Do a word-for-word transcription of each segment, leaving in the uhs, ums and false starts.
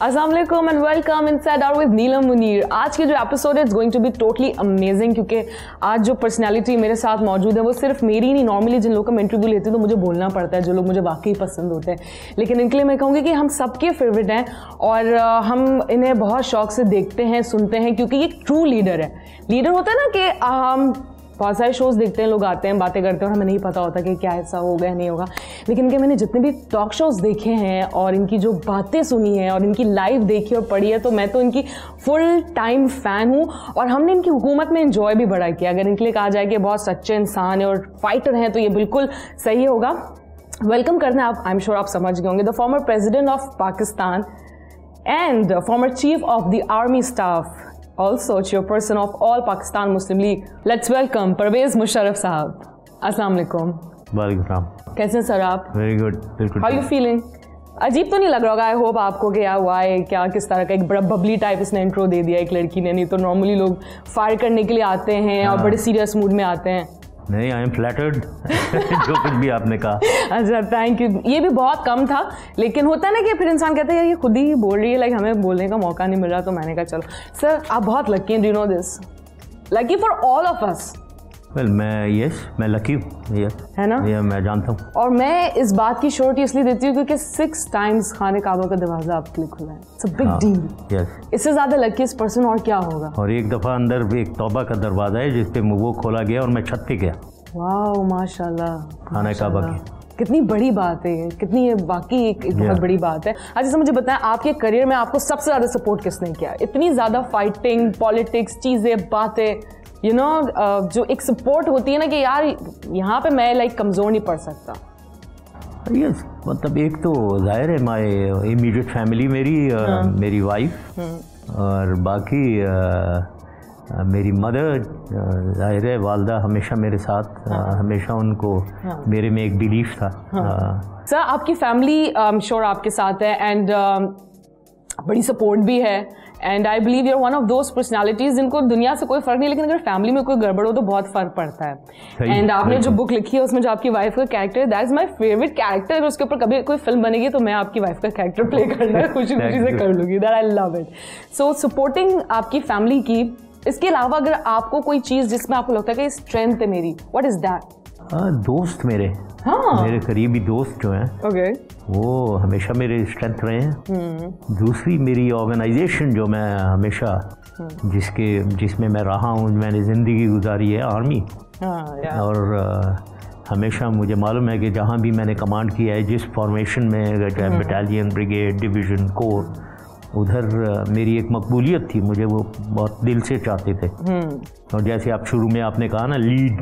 अस्सलाम वालेकुम and welcome inside hour with Neelam Munir. आज की जो एपिसोड है it's going to be totally amazing, क्योंकि आज जो पर्सनालिटी मेरे साथ मौजूद है वो सिर्फ मेरी नहीं, नॉर्मली जिन लोगों का मैं इंटरव्यू लेती हूँ तो मुझे बोलना पड़ता है जो लोग मुझे वाकई पसंद होते हैं, लेकिन इनके लिए मैं कहूँगी कि हम सबके फेवरेट हैं और हम इन्हें बहुत शौक से देखते हैं, सुनते हैं, क्योंकि ये ट्रू लीडर है। लीडर होता है ना कि हम बहुत सारे शोज़ देखते हैं, लोग आते हैं, बातें करते हैं और हमें नहीं पता होता कि क्या ऐसा होगा नहीं होगा, लेकिन कि मैंने जितने भी टॉक शोज़ देखे हैं और इनकी जो बातें सुनी हैं और इनकी लाइव देखी और पढ़ी है, तो मैं तो इनकी फुल टाइम फ़ैन हूँ और हमने इनकी हुकूमत में एंजॉय भी बड़ा किया। अगर इनके लिए कहा जाए कि बहुत सच्चे इंसान है और फाइटर हैं तो ये बिल्कुल सही होगा। वेलकम करना आप, आई एम श्योर आप समझ गए होंगे, the former president of Pakistan and former chief of the army staff, also chairperson of all Pakistan Muslim League. Let's welcome Pervez Musharraf sahab. अस्सलाम वालेकुम। वालेकुम सलाम। कैसे हैं सर आप? वेरी गुड, बिल्कुल। How you feeling? अजीब तो नहीं लग रहा होगा आई होप आपको कि यार हुआ है क्या, किस तरह का एक बड़ा बबली टाइप इसने इंट्रो दे दिया एक लड़की ने, नहीं तो नॉर्मली लोग फायर करने के लिए आते हैं हाँ। और बड़े सीरियस मूड में आते हैं। नहीं, आई एम फ्लैटर्ड जो कुछ भी आपने कहा। अच्छा, थैंक यू। ये भी बहुत कम था, लेकिन होता है ना कि फिर इंसान कहता है यार ये खुद ही बोल रही है, लाइक हमें बोलने का मौका नहीं मिल रहा, तो मैंने कहा चलो। सर आप बहुत लकी हैं, do you know this, lucky for all of us. Well मैं यस मैं लकी हूँ, यस है ना, ये मैं जानता हूँ। और मैं इस बात की श्योरिटी इसलिए देती हूँ क्योंकि सिक्स टाइम्स खाने काबा का दरवाजा आपके लिए खुला है। It's a big deal. Yes, इससे ज़्यादा लकीस्ट पर्सन और क्या होगा। और एक दफ़ा अंदर एक तौबा का दरवाज़ा है जिस पे वो खोला गया और मैं छत पे गया। वाह माशाल्लाह, खाना काबा की कितनी बड़ी बात है ये, कितनी ये वाकई एक, एक बहुत बड़ी बात है। अच्छा सर मुझे बताएं, आपके करियर में आपको सबसे ज़्यादा सपोर्ट किसने किया? इतनी ज़्यादा फाइटिंग, पॉलिटिक्स, चीज़ें, बातें, यू नो जो एक सपोर्ट होती है ना कि यार यहाँ पे मैं लाइक कमज़ोर नहीं पड़ सकता। यस, मतलब एक तो जाहिर है माय इमीडिएट फैमिली, मेरी हाँ। मेरी वाइफ और बाकी आ, मेरी मदर, जाहिर है वालदा हमेशा मेरे साथ, हाँ। हमेशा उनको हाँ। मेरे में एक बिलीफ था। हाँ। सर आपकी फैमिली आई एम श्योर आपके साथ है एंड uh, बड़ी सपोर्ट भी है, and I believe you're one of those personalities जिनको दुनिया से कोई फ़र्क नहीं, लेकिन अगर फैमिली में कोई गड़बड़ हो तो बहुत फ़र्क पड़ता है। एंड आपने जो बुक लिखी है उसमें जो आपकी वाइफ का कैरेक्टर है, that is my favourite character. अगर उसके ऊपर कभी कोई फिल्म बनेगी तो मैं आपकी वाइफ का कैरेक्टर प्ले करना खुशी खुशी से कर लूँगी। That I love it. So supporting आपकी फैमिली की, इसके अलावा अगर आपको कोई चीज़ जिसमें आपको लगता है कि स्ट्रेंथ है मेरी, व्हाट इज़ दैट? दोस्त मेरे, हाँ। मेरे करीबी दोस्त जो हैं okay. वो हमेशा मेरे स्ट्रेंथ रहे हैं। hmm. दूसरी मेरी ऑर्गेनाइजेशन जो मैं हमेशा hmm. जिसके जिसमें मैं रहा हूँ, मैंने ज़िंदगी गुजारी है, आर्मी। हाँ, yeah. और आ, हमेशा मुझे मालूम है कि जहाँ भी मैंने कमांड किया है, जिस फॉर्मेशन में, चाहे बटालियन, ब्रिगेड, डिवीज़न, कोर, उधर मेरी एक मकबूलियत थी, मुझे वो बहुत दिल से चाहते थे। और जैसे आप शुरू में आपने कहा ना लीड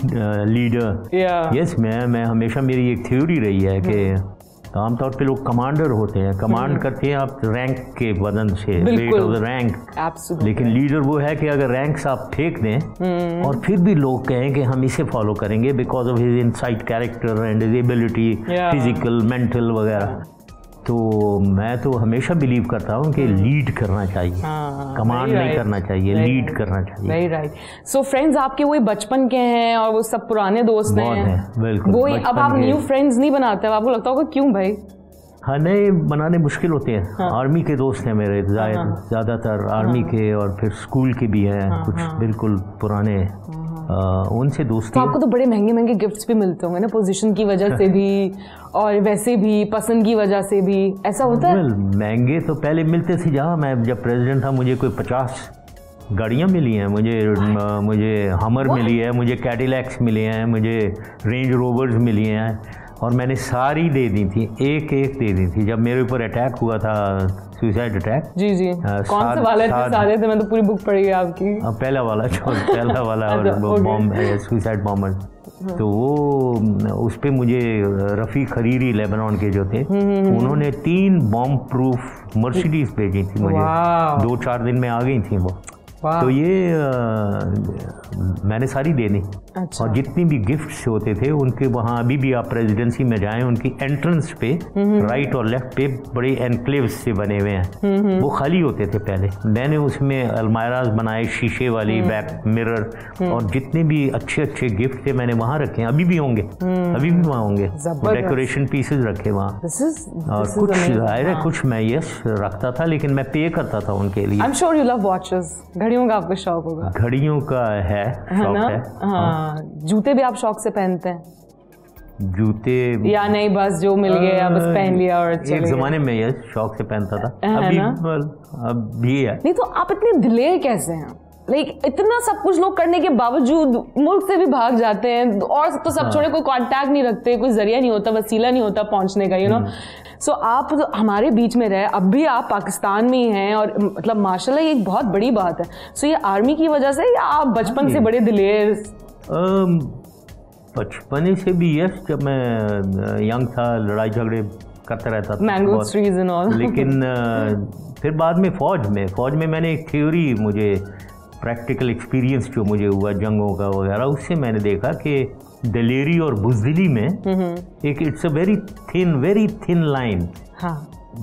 लीडर, यस मैं मैं हमेशा मेरी एक थ्योरी रही है कि आमतौर पे लोग कमांडर होते हैं, कमांड करते हैं आप रैंक के वजन से, वेट ऑफ द रैंक, लेकिन लीडर वो है कि अगर रैंक्स आप फेंक दें और फिर भी लोग कहें कि हम इसे फॉलो करेंगे because of his insight character and his ability, physical, mental वगैरह। तो मैं तो हमेशा बिलीव करता हूँ कि लीड करना चाहिए, कमांड नहीं करना चाहिए, लीड करना चाहिए। Very right. सो फ्रेंड्स आपके वही बचपन के हैं और वो सब पुराने दोस्त हैं, बिल्कुल। वो अब आप न्यू फ्रेंड्स नहीं बनाते, आपको लगता होगा क्यों भाई? हाँ, नए बनाने मुश्किल होते हैं। हाँ। आर्मी के दोस्त हैं मेरे ज़्यादातर, आर्मी हाँ। के और फिर स्कूल के भी हैं हाँ, कुछ हाँ। बिल्कुल पुराने, आ, उनसे दोस्ती। तो आपको तो बड़े महंगे महंगे गिफ्ट्स भी मिलते होंगे ना, पोजीशन की वजह से भी और वैसे भी पसंद की वजह से भी, ऐसा होता है? महंगे तो पहले मिलते थे, जहाँ मैं जब प्रेसिडेंट था मुझे कोई पचास गाड़ियाँ मिली हैं, मुझे आ, मुझे हमर मिली है, मुझे कैडिलैक्स मिले हैं, मुझे रेंज रोवर्स मिली हैं और मैंने सारी दे दी थी, एक एक दे दी थी। जब मेरे ऊपर अटैक हुआ था, सुसाइड अटैक, जी जी आ, कौन से वाले थे? सारे थे, मैं तो पूरी बुक पढ़ी है आपकी। आ, पहला वाला जो पहला वाला और बॉम्ब सुसाइड बॉम्बर, तो वो उस पर मुझे रफ़ी खरीरी लेबनान के जो थे उन्होंने तीन बॉम्ब प्रूफ मर्सिडीज भेजी थी मुझे, दो चार दिन में आ गई थी वो। तो ये आ, मैंने सारी देनी। अच्छा। और जितनी भी गिफ्ट्स होते थे उनके वहाँ, अभी भी आप प्रेसिडेंसी में जाएं, उनकी एंट्रेंस पे राइट और लेफ्ट पे बड़े एनक्लेव्स से बने हुए हैं, वो खाली होते थे पहले। मैंने उसमें अलमायराज बनाए, शीशे वाली, बैक मिरर, और जितने भी अच्छे अच्छे गिफ्ट थे मैंने वहाँ रखे हैं, अभी भी होंगे, अभी भी वहाँ होंगे, डेकोरेशन पीसेज रखे वहाँ। और कुछ जाहिर है कुछ मैं यस रखता था, लेकिन मैं पे करता था उनके लिए। I am sure you love watches, घड़ियों का आपको शौक होगा। घड़ियों का है, शौक है। हाँ, जूते भी आप शौक से पहनते हैं? जूते या नहीं, बस जो मिल गया बस पहन लिया और चले एक जमाने में ये शौक से पहनता था, अभी अब भी है। नहीं तो आप इतने दिलेर कैसे हैं? लाइक like, इतना सब कुछ लोग करने के बावजूद मुल्क से भी भाग जाते हैं, और तो सब छोड़े, कोई कांटेक्ट नहीं रखते, कोई जरिया नहीं होता, वसीला नहीं होता पहुंचने का, यू नो। सो आप हमारे बीच में रहे, अब भी आप पाकिस्तान में ही हैं, और मतलब माशाल्लाह ये एक बहुत बड़ी बात है। सो ये आर्मी की वजह से, या आप बचपन से बड़े दिलेर? बचपन से भी यस, जब मैं यंग था लड़ाई झगड़े करता रहता था, मैंगो ट्रीज एंड ऑल। लेकिन फिर बाद में फौज में फौज में मैंने एक थ्योरी, मुझे प्रैक्टिकल एक्सपीरियंस जो मुझे हुआ जंगों का वगैरह, उससे मैंने देखा कि दलेरी और बुज़दिली में एक it's a very thin very thin line. हाँ।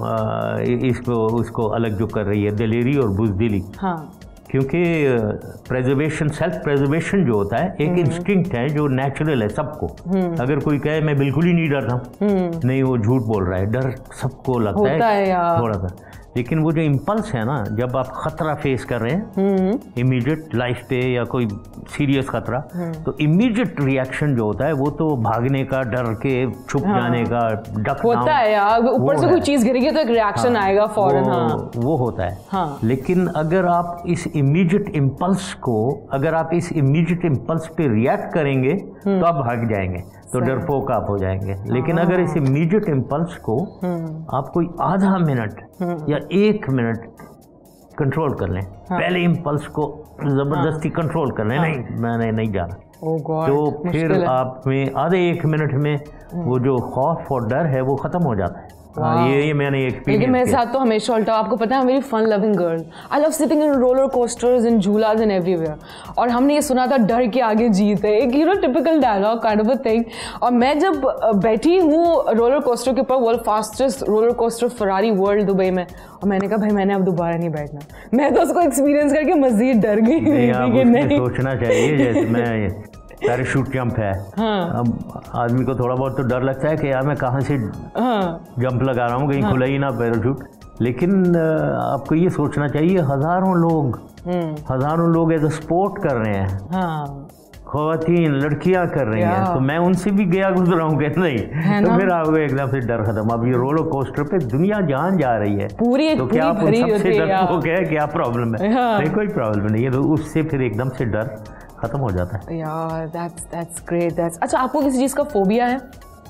इसको उसको अलग जो कर रही है दलेरी और बुज़दिली। हाँ। क्योंकि प्रेजर्वेशन, सेल्फ प्रेजर्वेशन जो होता है एक इंस्टिंक्ट है जो नेचुरल है सबको। अगर कोई कहे मैं बिल्कुल ही नहीं डरता, नहीं, वो झूठ बोल रहा है। डर सबको लगता है, है थोड़ा सा, लेकिन वो जो इम्पल्स है ना, जब आप खतरा फेस कर रहे हैं इमीडिएट लाइफ पे या कोई सीरियस खतरा, तो इमीडिएट रिएक्शन जो होता है वो तो भागने का, डर के छुप हाँ। जाने का, डक होता है यार, ऊपर से कोई चीज गिरेगी तो एक रिएक्शन हाँ। आएगा फौरन। वो, हाँ। वो होता है हाँ। लेकिन अगर आप इस इमीडिएट इम्पल्स को अगर आप इस इमीडिएट इम्पल्स पे रिएक्ट करेंगे तो आप भाग जाएंगे, तो डरपोक आप हो जाएंगे। लेकिन अगर इस इमीडिएट इम्पल्स को आप कोई आधा मिनट या एक मिनट कंट्रोल कर लें, हाँ। पहले इम्पल्स को जबरदस्ती हाँ। कंट्रोल कर लें, हाँ। नहीं मैंने नहीं जाना, oh तो फिर आप में आधे एक मिनट में वो जो खौफ और डर है वो खत्म हो जाता है। हाँ, ये ये मैंने एक्सपीरियंस किया। लेकिन मेरे साथ तो हमेशा उल्टा। आपको पता है, मेरी fun loving girl, I love sitting in roller coasters in झूलास एंड एवरीवेयर। और हमने ये सुना था डर के आगे जीत है, एक you know typical dialogue kind of a thing. और मैं जब बैठी हूँ रोलर कोस्टर के ऊपर, world fastest roller coaster Ferrari World Dubai में, और मैंने कहा भाई मैंने अब दोबारा नहीं बैठना। मैं तो उसको एक्सपीरियंस करके मजीद डर गई। नहीं, नहीं सोचना चाहिए, जैसे मैं पैराशूट जंप है, हाँ। अब आदमी को थोड़ा बहुत तो डर लगता है कि यार मैं कहाँ से हाँ। जंप लगा रहा हूँ, कहीं हाँ। खुला ही ना पैराशूट। लेकिन आपको ये सोचना चाहिए हज़ारों लोग हज़ारों लोग एज अ स्पोर्ट कर रहे हैं, हाँ। ख़वातीन लड़कियाँ कर रही हैं, तो मैं उनसे भी गया गुजरा हूँ कि नहीं, तो फिर आपको एकदम से डर खत्म। अब ये रोलर कोस्टर पे दुनिया जान जा रही है पूरी, तो क्या आप उन सबसे डरपोक है, क्या प्रॉब्लम है? नहीं, कोई प्रॉब्लम नहीं है, तो उससे फिर एकदम से डर खत्म हो जाता है यार। That's that's great. दैट्स अच्छा, आपको किसी चीज़ का फोबिया है?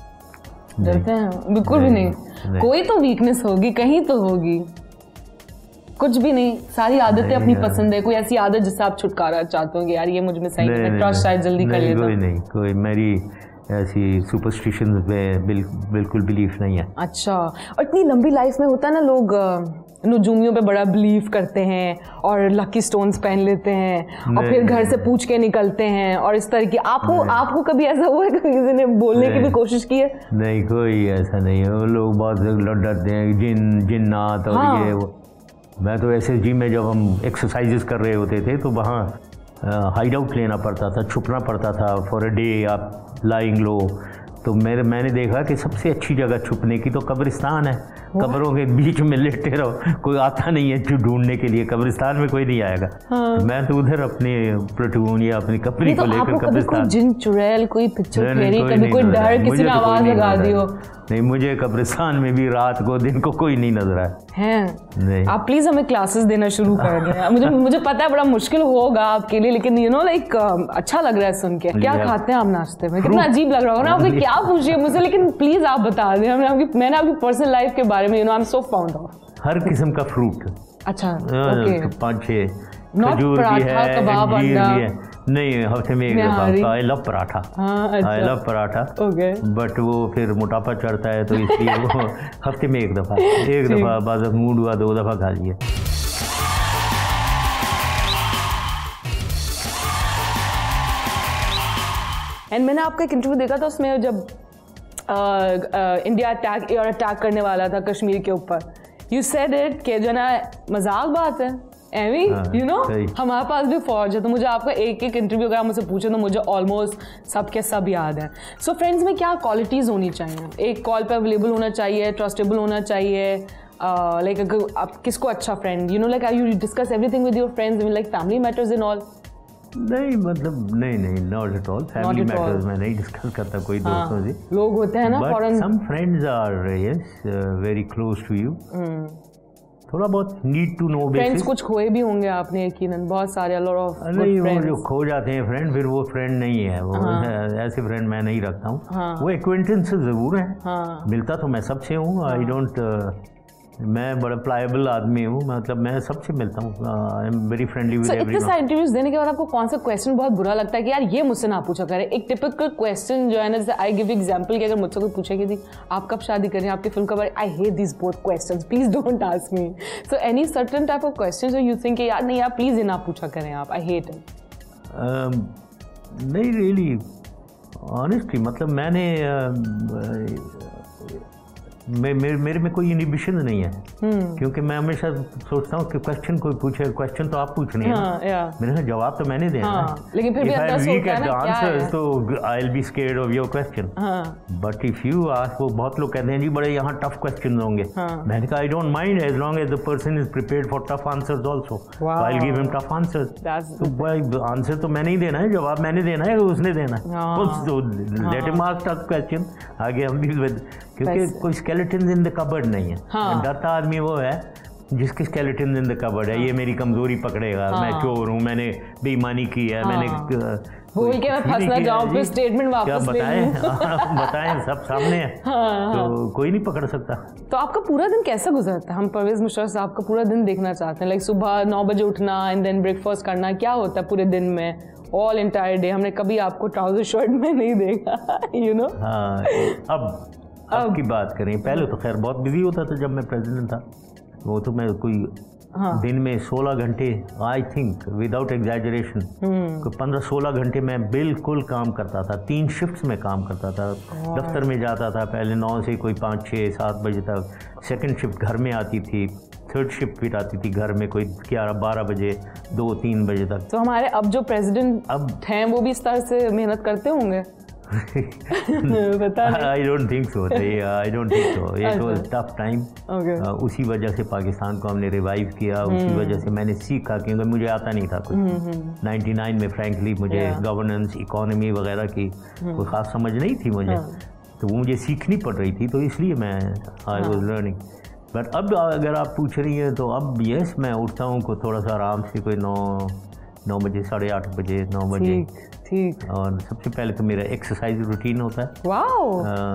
डरते हैं? बिल्कुल भी नहीं, नहीं। कोई तो वीकनेस होगी, कहीं तो होगी। कुछ भी नहीं, सारी आदतें अपनी पसंद है। कोई ऐसी आदत जिससे आप छुटकारा चाहते हो कि यार ये मुझ में सही नहीं, ट्रस्ट शायद जल्दी कर लेता हूं? कोई नहीं, कोई मेरी ऐसी सुपरस्टिशंस में बिल, बिल्कुल बिलीफ नहीं है। अच्छा, और इतनी लंबी लाइफ में होता है ना, लोग नुजूमियों पे बड़ा बिलीव करते हैं और लकी स्टोन्स पहन लेते हैं और फिर घर से पूछ के निकलते हैं और इस तरह की। आपको आपको कभी ऐसा हुआ है, कभी किसी ने बोलने की भी कोशिश की है? नहीं, कोई ऐसा नहीं है। वो लोग बहुत डरते हैं, जिन जिन्नात और हाँ। ये वो। मैं तो ऐसे जिम में जब हम एक्सरसाइजेस कर रहे होते थे तो वहाँ हाइड आउट लेना पड़ता था, छुपना पड़ता था फॉर अ डे, आप लाइंग लो। तो मेरे मैंने देखा कि सबसे अच्छी जगह छुपने की तो कब्रिस्तान है। कब्रों के बीच में लेटे रहो, कोई आता नहीं है जो ढूंढने के लिए, कब्रिस्तान में कोई नहीं आएगा। हाँ। तो मैं तो उधर अपने प्लटून या अपनी कपड़ी को लेकर कब्रिस्तान। जिन चुड़ैल, कोई पिक्चर फेरी, कभी कोई डर, किसी ने आवाज लगा दी हो? नहीं, मुझे कब्रिस्तान में भी रात को दिन को कोई नहीं नजर आया है। नहीं। आप प्लीज हमें क्लासेस देना शुरू कर दें। मुझे मुझे पता है बड़ा मुश्किल होगा आपके लिए, लेकिन यू नो लाइक अच्छा लग रहा है सुन के। क्या खाते हैं आप नाश्ते में? कितना अजीब लग रहा होगा ना, आपने क्या पूछिए मुझसे, लेकिन प्लीज आप बता दें। हमने आपकी मैंने आपकी पर्सनल लाइफ के बारे में, you know, I am so fond of हर किस्म का फ्रूट। अच्छा, ओके, पाँच छः खजूर भी है, कबाब, अंडा नहीं, हफ्ते में एक दफा। I love paratha, I love paratha, but वो फिर मोटापा चढ़ता है तो इसलिए वो हफ्ते में एक दफा एक दफा बाद मूड हुआ दो दफा खा लिए। एंड मैंने आपका एक इंटरव्यू देखा था, उसमें जब इंडिया अटैक और अटैक करने वाला था कश्मीर के ऊपर, यू सेड इट कि जो ना मजाक बात है एवी, यू नो हमारे पास भी फौज है। तो मुझे आपका एक एक इंटरव्यू अगर आप मुझसे पूछे तो मुझे ऑलमोस्ट सब के सब याद है। सो फ्रेंड्स में क्या क्वालिटीज़ होनी चाहिए? एक कॉल पे अवेलेबल होना चाहिए, ट्रस्टेबल होना चाहिए, लाइक uh, like, आप किसको अच्छा friend, you know like you discuss everything with your friends, like family matters in all? नहीं मतलब नहीं नहीं not at all, family matters मैं नहीं डिस्कस करता कोई दोस्तों से। लोग होते हैं ना foreign, some friends are yes very close to you, थोड़ा बहुत need to know basis. Friends कुछ खोए भी होंगे आपने यकीनन, बहुत सारे लॉट ऑफ नहीं, वो जो खो जाते हैं फ्रेंड, फिर वो फ्रेंड नहीं है वो। हाँ। ऐसे फ्रेंड मैं नहीं रखता हूँ। हाँ। वो एक्वेंटेंस ज़रूर है। हाँ। मिलता तो मैं सबसे हूँ। आई डोंट, मैं बड़ा प्लायबल आदमी हूँ, मतलब मैं सबसे मिलता हूँ। I am very friendly with everyone. इतने सारे इंटरव्यूज देने के बाद आपको कौन सा क्वेश्चन बहुत बुरा लगता है कि यार ये मुझसे ना पूछा करे? एक टिपिकल क्वेश्चन जो है ना, जैसे आई गिव एग्जांपल कि अगर मुझसे कोई पूछे कि आप कब शादी करें, आपकी फिल्म कब, I hate this both questions, please don't ask me. So any certain type of questions you think यार नहीं यार प्लीज ये ना पूछा करें आप, आई हेट इट? नहीं रियली ऑनेस्टली, मतलब मैंने मे, मेरे मेरे में कोई इनिबिशन नहीं है। hmm. क्योंकि मैं हमेशा सोचता हूँ कि क्वेश्चन कोई पूछे, क्वेश्चन तो आप पूछने हैं। हाँ, yeah. मेरे जवाब तो मैंने देना है। हाँ, लेकिन फिर भी अंदर सोचता है ना क्या है? तो I will be scared of your question. But if you ask, वो बहुत लोग कहते हैं जी बड़े यहाँ टफ क्वेश्चन होंगे। हाँ. मैंने कहा I don't mind as long as the person is prepared for tough answers also, I will give him tough answers. तो भाई आंसर तो मैंने ही देना है, जवाब मैंने देना है, उसने देना है। Let him ask tough question, आगे हम भी, क्योंकि कोई स्केलेटन इन द कबर्ड नहीं है। हाँ। डरता आदमी वो है जिसकी स्केलेटन इन द कबर्ड है। हाँ। ये मेरी कमजोरी पकड़ेगा। हाँ। मैं चोर हूँ, मैंने बेईमानी की है। हाँ। मैंने बोल के मैं फंस ना जाऊं, फिर स्टेटमेंट वापस ले लूं। बताएं बताएं सब सामने है। हाँ। तो कोई नहीं पकड़ सकता। तो आपका पूरा दिन कैसा गुजरता है? हम परवेज मुशर्रफ साहब का पूरा दिन देखना चाहते हैं। लाइक सुबह नौ बजे उठना एंड देन ब्रेकफास्ट करना, क्या होता है पूरे दिन में, ऑल एंटायर डे? हमने कभी आपको ट्राउजर शर्ट में नहीं देखा, यू नो। हाँ, अब अब की बात करें, पहले तो खैर बहुत बिजी होता था जब मैं प्रेसिडेंट था। वो तो मैं कोई हाँ। दिन में सोलह घंटे, आई थिंक विदाउट एग्जैजरेशन, कोई पंद्रह सोलह घंटे मैं बिल्कुल काम करता था। तीन शिफ्ट्स में काम करता था। दफ्तर में जाता था पहले नौ से कोई पाँच छः सात बजे तक, सेकंड शिफ्ट घर में आती थी, थर्ड शिफ्ट फिर आती थी घर में कोई ग्यारह बारह बजे, दो तीन बजे तक। तो हमारे अब जो प्रेसिडेंट अब हैं वो भी इस तरह से मेहनत करते होंगे? I don't think so, I don't think so. It was tough time. उसी वजह से पाकिस्तान को हमने रिवाइव किया, उसी वजह से मैंने सीखा, क्योंकि मुझे आता नहीं था कुछ। नाइन्टी नाइन में फ्रैंकली मुझे गवर्नेंस, इकोनॉमी वगैरह की कोई ख़ास समझ नहीं थी मुझे, तो वो मुझे सीखनी पड़ रही थी, तो इसलिए मैं आई वाज लर्निंग। बट अब अगर आप पूछ रही हैं तो अब यस, मैं उठता हूँ को थोड़ा सा आराम से, कोई नौ नौ बजे, साढ़े आठ बजे, नौ बजे। ठीक। और सबसे पहले तो मेरा एक्सरसाइज रूटीन होता है। वाओ।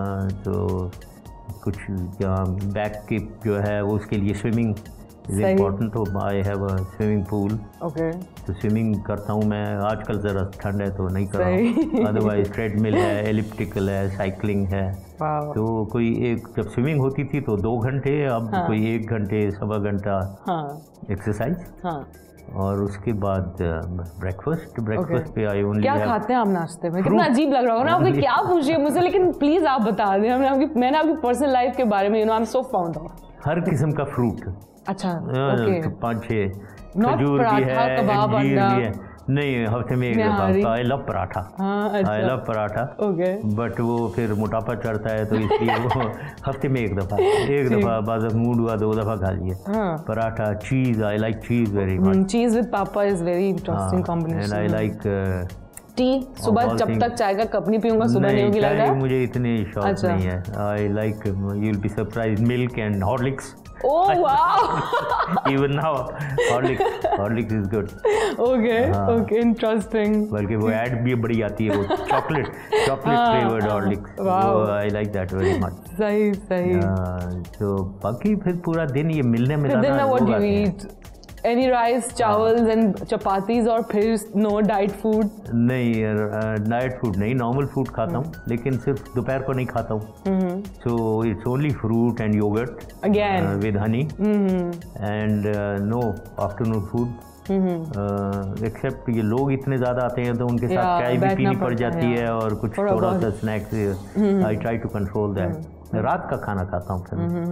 तो कुछ बैक की जो है वो, उसके लिए स्विमिंग इज इम्पोर्टेंट। तो I have a swimming pool. Okay. तो स्विमिंग करता हूँ मैं। आजकल ज़रा ठंड है तो नहीं कर रहा हूँ, अदरवाइज ट्रेडमिल है, एलिप्टिकल है, साइकिलिंग है। तो कोई एक, जब स्विमिंग होती थी तो दो घंटे, अब हाँ। कोई एक घंटे सवा घंटा एक्सरसाइज। हाँ। और उसके बाद ब्रेकफास्ट। ब्रेकफास्ट पे आई ओनली क्या खाते हैं आप नाश्ते में? कितना अजीब लग रहा होगा ना आपने क्या पूछिए मुझसे, लेकिन प्लीज आप बता दें। हमने आपकी मैंने आपकी पर्सनल लाइफ के बारे में, you know, I am so fond of हर किस्म का फ्रूट। अच्छा, ओके। पाँच छः खजूर भी है, अंजीर भी है। नहीं, हफ्ते में एक दफ़ा। I love paratha. I love paratha. Okay. But वो फिर मोटापा चढ़ता है, तो इसलिए वो हफ्ते में एक दफ़ा एक दफ़ा बाद मूड हुआ दो दफ़ा खा लिए paratha. Cheese, I like cheese very much. Cheese with पापा is very interesting combination. And I like tea. सुबह जब तक चाय का कप नहीं पीऊंगा सुबह नहीं होगी, लग रहा है मुझे इतने शौक नहीं है। I like, you will be surprised, milk and Horlicks. Oh wow! Even now, Horlicks, Horlicks is good. Okay, okay, interesting. बल्कि वो ऐड भी बड़ी आती है, वो चॉकलेट चॉकलेट फ्लेवर्ड Horlicks। वो I like that very much. सही सही। तो बाकी फिर पूरा दिन ये मिलने में ज़्यादा। फिर दिन में what do you eat? Any rice, चावल and चपातीज, और फिर no diet food? नहीं, डाइट फूड नहीं, नॉर्मल फूड खाता हूँ, लेकिन सिर्फ दोपहर को नहीं खाता हूँ। So it's only fruit and yogurt again with honey, and no afternoon food. Except ये लोग इतने ज़्यादा आते हैं तो उनके साथ चाय भी पीनी पड़ जाती है और कुछ थोड़ा सा snacks. I try to control that. रात का खाना खाता हूँ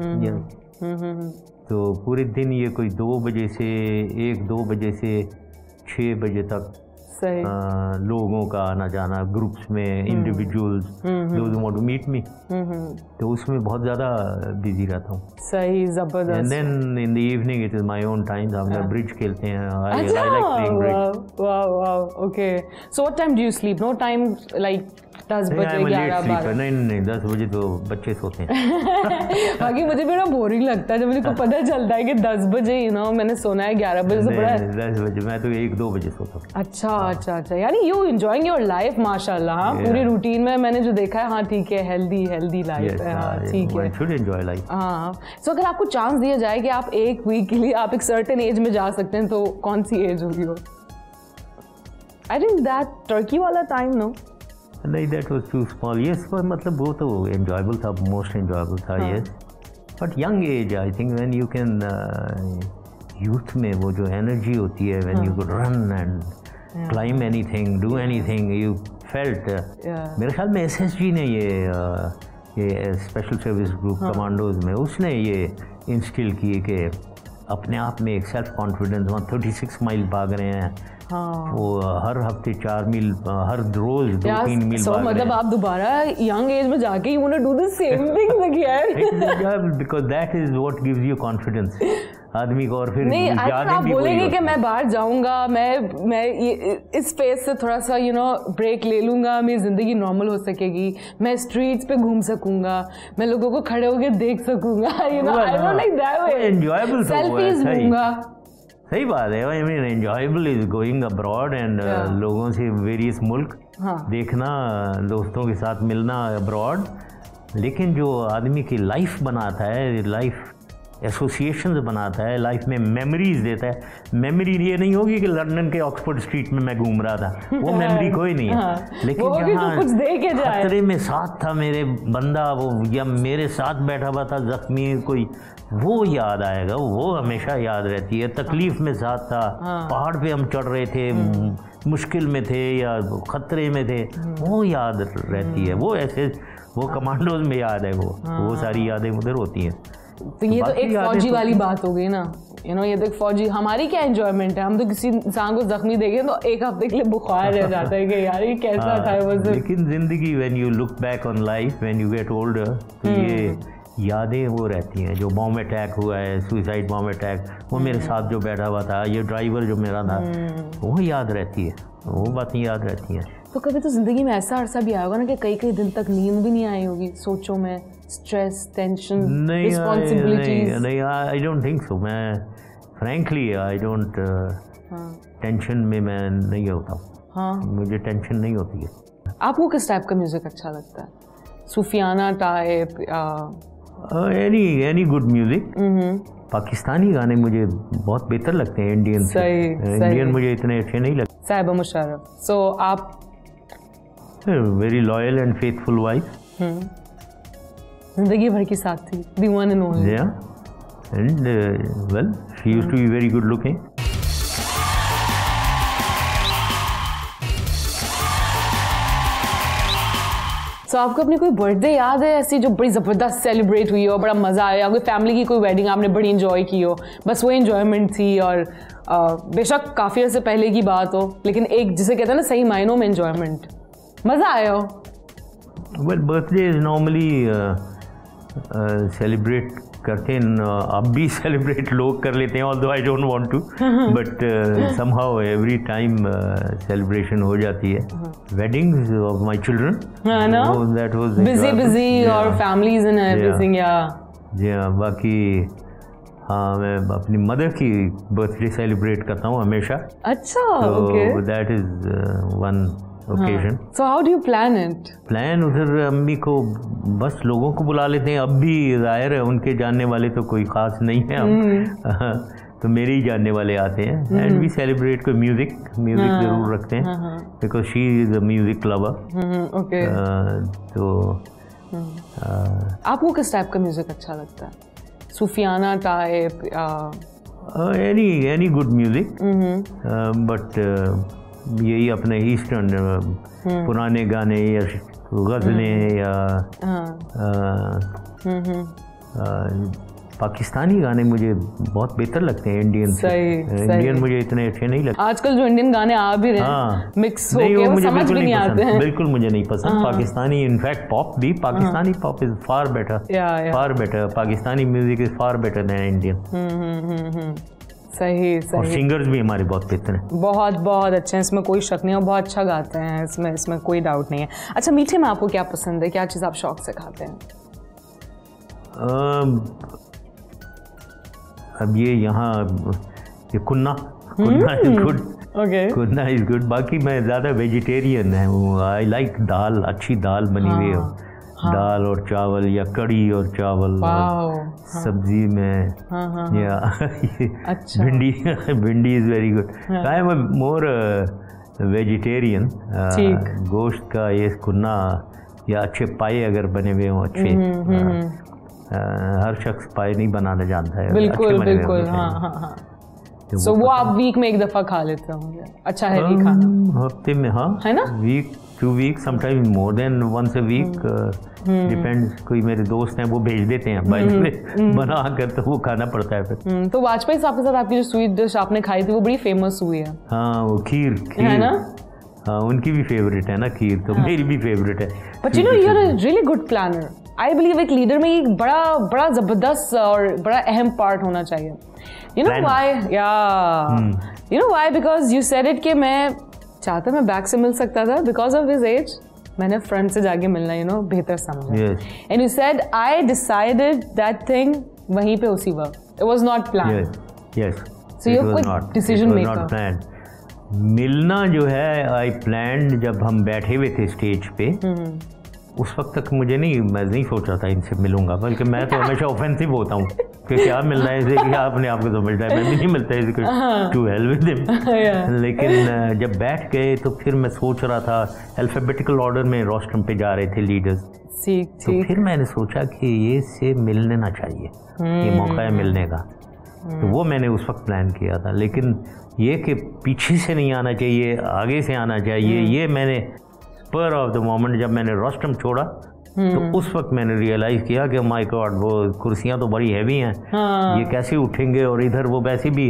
फिर, तो पूरे दिन ये कोई दो बजे से एक दो बजे से छः बजे तक आ, लोगों का आना जाना, ग्रुप्स में, individuals, those want to meet me, तो उसमें बहुत ज़्यादा बिजी रहता हूँ। सही, ज़बरदस्त। And then in the evening it is my own time, हम लोग ब्रिज खेलते हैं। I like playing bridge. Wow wow, okay. So what time do you sleep? No time like दस बजे ग्यारह बारह? नहीं नहीं दस बजे तो बच्चे सोते हैं। बाकी मुझे भी ना बोरिंग लगता है जब मुझे को पता चलता है कि दस बजे यू नो मैंने सोना है, ग्यारह बजे से बड़ा दस बजे मैं तो एक दो बजे सोता हूँ। अच्छा अच्छा अच्छा, यानी यू एंजॉयिंग योर लाइफ माशाल्लाह। हाँ, पूरी रूटीन में मैंने जो देखा है, हाँ ठीक है, हेल्दी हेल्दी लाइफ है। हाँ ठीक है, शुड एंजॉय लाइफ। हाँ, सो अगर आपको चांस दिया जाए कि आप एक वीक के लिए आप एक सर्टेन एज में जा सकते हैं तो कौन सी एज होगी वो? आई थिंक दैट टर्की वाला टाइम, नो नहीं, that was too small. Yes, पर मतलब वो तो एंजॉयबल था, मोस्ट एंजॉयबल था। Yes, but young age I think when you can, youth में वो जो एनर्जी होती है, when you could run and climb anything, do anything, you felt. मेरे ख्याल में एसएसजी ने ये uh, ये स्पेशल सर्विस ग्रुप कमांडोज में उसने ये इंस्टिल किए कि अपने आप में एक सेल्फ कॉन्फिडेंस। वहाँ थर्टी सिक्स माइल भाग रहे हैं। हाँ। वो हर हफ्ते चार मील, हर रोज दो तीन मील so, भाग मतलब आप दोबारा यंग एज में जाके you want to do the same things again, because that is what gives you confidence आदमी को। और फिर नहीं, आप बोलेंगे कि मैं बाहर जाऊंगा, मैं मैं ये इस फेज से थोड़ा सा यू नो ब्रेक ले लूंगा, मेरी ज़िंदगी नॉर्मल हो सकेगी, मैं स्ट्रीट्स पे घूम सकूंगा, मैं लोगों को खड़े होकर देख सकूंगा, you know I don't like that way, enjoyable selfies लूंगा। सही बात है। I mean enjoyable is going abroad and लोगों से वेरियस मुल्क हाँ. देखना, दोस्तों के साथ मिलना अब्रॉड। लेकिन जो आदमी की लाइफ बनाता है, लाइफ एसोसिएशंस बनाता है, लाइफ में मेमोरीज देता है। मेमोरी ये नहीं होगी कि लंदन के ऑक्सफोर्ड स्ट्रीट में मैं घूम रहा था, वो मेमोरी कोई नहीं है। हाँ, लेकिन जहाँ कुछ दे के जाए, खतरे में साथ था मेरे बंदा, वो या मेरे साथ बैठा हुआ था जख्मी कोई, वो याद आएगा, वो हमेशा याद रहती है। तकलीफ में साथ था, हाँ। पहाड़ पे हम चढ़ रहे थे, मुश्किल में थे या खतरे में थे, वो याद रहती है। वो ऐसे वो कमांडोज में याद है, वो हाँ। वो सारी यादें उधर होती हैं। तो ये तो एक फौजी तो वाली बात हो गई ना, यू नो ये तो एक फौजी। हमारी क्या एंजॉयमेंट है, हम तो किसी इंसान को जख्मी देखें तो एक हफ्ते के लिए बुखार रह जाता है कि यार ये कैसा था वो। लेकिन जिंदगी, when you look back on life, when you get older, तो ये यादें वो रहती हैं। जो बॉम्ब अटैक हुआ है, सुसाइड बॉम्ब अटैक, वो मेरे साथ जो बैठा हुआ था, ये ड्राइवर जो मेरा था, वो याद रहती है, वो बातें याद रहती हैं। तो कभी तो ज़िंदगी में ऐसा अरसा भी आया होगा ना कि कई कई दिन तक नींद भी नहीं आई होगी, सोचो में, स्ट्रेस, टेंशन, रिस्पॉन्सिबिलिटीज? नहीं, आई डोंट थिंक सो। मैं फ्रैंकली आई डोंट, टेंशन में मैं नहीं होता हूँ। हाँ, मुझे टेंशन नहीं होती है। आपको किस टाइप का म्यूज़िक अच्छा लगता है? सूफियाना टाइप या any any good music? Pakistani गाने मुझे बहुत बेहतर लगते हैं इंडियन से। इंडियन मुझे इतने अच्छे नहीं लगते। साहिबा मुशर्रफ। सो आप very loyal and faithful wife, जिंदगी भर की साथ थी, the one and only. Yeah and well she used to be very good looking. तो आपको अपनी कोई बर्थडे याद है ऐसी जो बड़ी ज़बरदस्त सेलिब्रेट हुई हो, बड़ा मज़ा आया, कोई फैमिली की कोई वेडिंग आपने बड़ी इंजॉय की हो, बस वो एंजॉयमेंट थी? और आ, बेशक काफ़ी अर्से पहले की बात हो, लेकिन एक जिसे कहते हैं ना सही मायनों में एंजॉयमेंट, मज़ा आया हो? Well, birthday is normally celebrate करते हैं, अब भी सेलिब्रेट लोग कर लेते हैं, although I don't want to, but somehow every time celebration हो जाती है। Weddings of my children, that was busy busy और फैमिलीज एंड एवरीथिंग। या जी हाँ, बाकी हाँ, मैं अपनी मदर की बर्थडे सेलिब्रेट करता हूँ हमेशा। अच्छा, okay, that is one occasion. So how do you plan it? Plan उधर अम्मी को बस लोगों को बुला लेते हैं, अब भी जाहिर है उनके जानने वाले तो कोई ख़ास नहीं है हम, तो मेरे ही जानने वाले आते हैं। एंड वी सेलिब्रेट कोई म्यूज़िक म्यूज़िक ज़रूर रखते हैं, because she is a music lover. Okay, तो आपको किस टाइप का म्यूज़िक अच्छा लगता है? सूफियाना टाइप या any any good music, but यही अपने ईस्टर्न पुराने गाने या गज़लें या पाकिस्तानी गाने मुझे बहुत बेहतर लगते हैं इंडियन से। इंडियन मुझे इतने अच्छे नहीं लगते। आजकल जो इंडियन गाने आ भी रहे हैं, हाँ, मिक्स होके वो, वो समझ भी नहीं आते हैं। बिल्कुल मुझे नहीं पसंद पाकिस्तानी। इनफैक्ट पॉप भी, Pakistani pop is far better, far better. Pakistani music is far better than Indian. सही सही। और सिंगर्स भी हमारे बहुत बेहतर हैं, बहुत बहुत अच्छे हैं, इसमें कोई शक नहीं है, और बहुत अच्छा गाते हैं, इसमें इसमें कोई डाउट नहीं है। अच्छा, मीठे में आपको क्या पसंद है, क्या चीज़ आप शौक से खाते हैं? अब ये यहाँ ये kunna kunna is good, kunna is good. बाकी मैं ज़्यादा वेजिटेरियन है। आई लाइक दाल, अच्छी दाल बनी हुई हो, दाल और चावल या कड़ी और चावल और सब्जी में, या bhindi, bhindi is very good. I am more vegetarian. गोश्त का ये कुन्ना या अच्छे पाए अगर बने हुए हों अच्छे, Uh, हर शख्स पाए नहीं बनाना जानता है। बिल्कुल बिल्कुल, हाँ हाँ हाँ। तो so, वो आप वीक में एक दफ़ा खा लेते होंगे? अच्छा है वीक खाना हफ्ते में, हाँ है ना, week to week, sometime more than once a week, depends. कोई मेरे दोस्त हैं वो भेज देते हैं बाइक में बना कर, तो वो खाना पड़ता है फिर। तो वाजपेयी साहब के साथ आपकी जो स्वीट डिश आपने खाई थी वो बड़ी फेमस हुई है। हाँ, वो खीर, खीर है ना, हाँ उनकी भी फेवरेट है ना खीर, तो मेरी भी फेवरेट है। But you know you are a really good planner. I believe एक लीडर में एक बड़ा बड़ा ज़बरदस्त और बड़ा अहम पार्ट होना चाहिए। You know why? Yeah you know why? Because you said it कि मैं चाहता मैं बैक से मिल सकता था, बिकॉज ऑफ हिज एज मैंने फ्रंट से जाके मिलना यू नो बेहतर समझा। And you said I decided that thing वहीं पे उसी वक्त। It was not plan. Yes, so you quick decision maker. मिलना जो है आई प्लान, जब हम बैठे हुए थे स्टेज पे उस वक्त तक मुझे नहीं, मैं नहीं सोच रहा था इनसे मिलूंगा, बल्कि मैं तो हमेशा ऑफेंसिव होता हूँ कि क्या मिलना है इसे, क्या अपने आप को समझता है, मैं भी नहीं मिलता इसे, टू हेल विद हिम। लेकिन जब बैठ गए तो फिर मैं सोच रहा था, अल्फाबेटिकल ऑर्डर में रोस्ट्रम पे जा रहे थे लीडर्स, तो फिर मैंने सोचा कि ये से मिल लेना चाहिए, ये मौका है मिलने का। तो वो मैंने उस वक्त प्लान किया था। लेकिन ये कि पीछे से नहीं आना चाहिए, आगे से आना चाहिए, ये मैंने स्पर ऑफ द मोमेंट जब मैंने रोस्ट्रम छोड़ा तो उस वक्त मैंने रियलाइज़ किया कि माय गॉड वो कुर्सियां तो बड़ी हैवी हैं, हाँ। ये कैसे उठेंगे, और इधर वो वैसे भी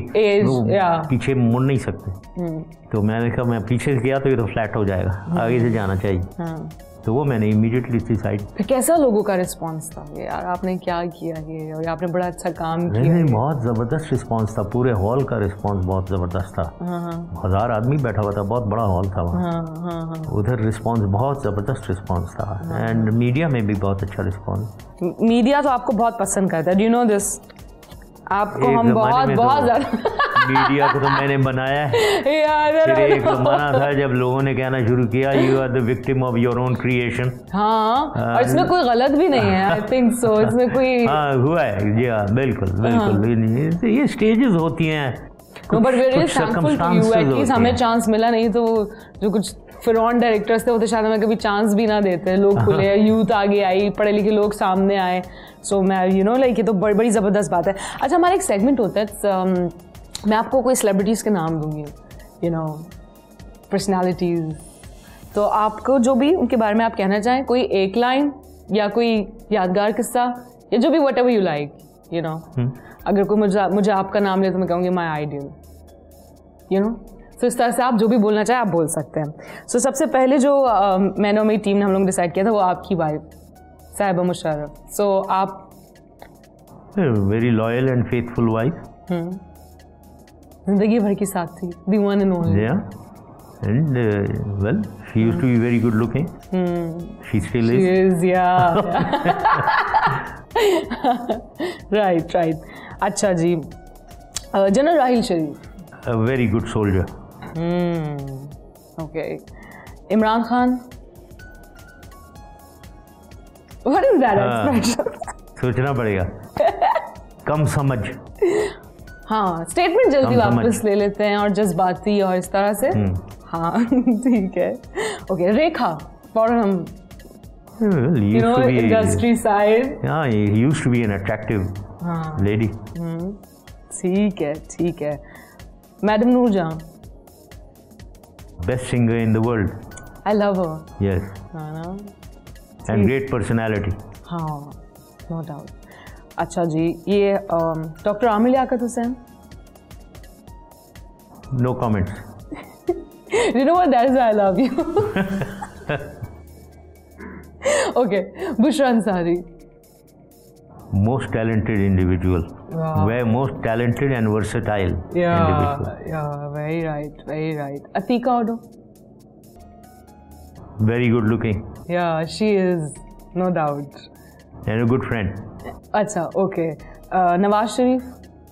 पीछे मुड़ नहीं सकते। तो मैंने कहा मैं पीछे से किया तो ये तो फ्लैट हो जाएगा, आगे से जाना चाहिए। हाँ। तो वो मैंने इमीडिएटली डिसाइड। कैसा लोगों का रिस्पांस था ये, यार आपने क्या किया ये, और आपने बड़ा अच्छा काम किया? नहीं, बहुत ज़बरदस्त रिस्पांस था, पूरे हॉल का रिस्पांस बहुत ज़बरदस्त था। हज़ार आदमी बैठा हुआ था, बहुत बड़ा हॉल था वहाँ। उधर रिस्पांस बहुत ज़बरदस्त रिस्पांस था, एंड मीडिया में भी बहुत अच्छा रिस्पांस। मीडिया तो आपको बहुत पसंद करता है, डू यू नो दिस? आपको हम बहुत बहुत ज़्यादा मीडिया को तो मैंने बनाया है यार। फिर एक ज़माना था जब लोगों ने कहना शुरू किया you are the victim of your own creation. हाँ, और इसमें कोई गलत भी नहीं है, आई थिंक सो। इसमें कोई हाँ हुआ है जी, हाँ बिल्कुल बिल्कुल। ये स्टेजेस होती हैं, but very thankful to you, at least हमें चांस मिला। नहीं तो जो कुछ फिरौन डायरेक्टर्स थे वो तो शायद हमें कभी चांस भी ना देते। लोग खुले, यूथ आगे आई, पढ़े लिखे लोग सामने आए। सो मैं यू नो लाइक ये तो बड़ी बड़ी ज़बरदस्त बात है। अच्छा, हमारा एक सेगमेंट होता है, मैं आपको कोई सेलिब्रिटीज़ के नाम दूंगी, यू नो पर्सनालिटीज़, तो आपको जो भी उनके बारे में आप कहना चाहें, कोई एक लाइन या कोई यादगार किस्सा या जो भी whatever you like, you know. अगर कोई मुझे मुझे आपका नाम ले तो मैं कहूँगी my ideal, you know. So इस तरह से आप जो भी बोलना चाहें आप बोल सकते हैं। सो so, सबसे पहले जो uh, मैंने और मेरी टीम ने हम लोग डिसाइड किया था वो आपकी वाइफ साहिबा मुशर्रफ। सो so, आप very loyal and faithful wife, जिंदगी भर की साथ थी, the one and only. Yeah, and uh, well, she used to be very good looking. Hmm. She still is. She is, yeah. right, right. अच्छा जी, general Raheel Sharif. A very good soldier. Hmm. Okay. Imran Khan. What is that expression? सोचना पड़ेगा. कम समझ. हाँ, statement जल्दी वापस ले लेते हैं और जज्बाती और इस तरह से। हाँ ठीक है। ओके, रेखा फॉर हम यू नो इंडस्ट्री साइड। हाँ, he used to be an attractive lady. ठीक है ठीक है। Madam Noor Jehan. Best singer in the world. I love her. Yes. हाँ ना। And great personality. हाँ, नो डाउट। अच्छा जी, ये doctor Aamir Liaquat Hussain. No comments. You know what? That is why I love you. Okay, Bushra Ansari. Most talented individual. Wow. Very most talented and versatile Yeah, individual. yeah, very right, very right. Atika Odo. Very good looking. Yeah, she is, no doubt. And a good friend. अच्छा, okay. Uh, Nawaz Sharif.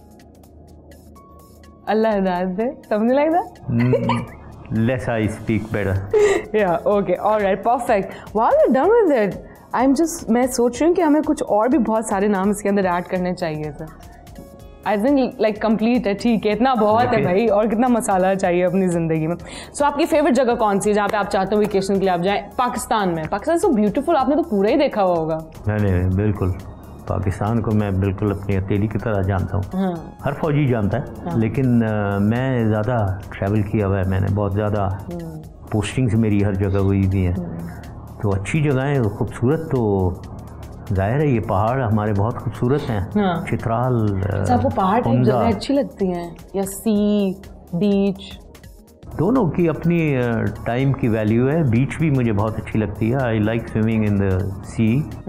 Allah hidayat de. Something like that? Mm, less I speak better. Yeah, okay, all right, perfect. While we're done with it, I'm just मैं सोच रही हूँ कि हमें कुछ और भी बहुत सारे नाम इसके अंदर ऐड करने चाहिए थे। आई थिंक लाइक कंप्लीट है, ठीक है, इतना बहुत है भाई, और कितना मसाला चाहिए अपनी ज़िंदगी में। सो so, आपकी फेवरेट जगह कौन सी है जहाँ पे आप चाहते हो वेकेशन के लिए आप जाएं? पाकिस्तान में। पाकिस्तान सो ब्यूटीफुल, आपने तो पूरा ही देखा हुआ होगा। नहीं नहीं बिल्कुल, पाकिस्तान को मैं बिल्कुल अपनी हथेली की तरह जानता हूँ। हाँ। हर फौजी जानता है। हाँ। लेकिन आ, मैं ज़्यादा ट्रैवल किया हुआ है, मैंने बहुत ज़्यादा पोस्टिंग्स मेरी हर जगह हुई भी हैं। तो अच्छी जगहें, खूबसूरत, तो जाहिर है ये पहाड़ हमारे बहुत खूबसूरत हैं। हाँ। चित्राल। अच्छा, आपको पहाड़ टाइप जगह अच्छी लगती हैं या सी बीच? दोनों की अपनी टाइम की वैल्यू है। बीच भी मुझे बहुत अच्छी लगती है। I like swimming in the sea.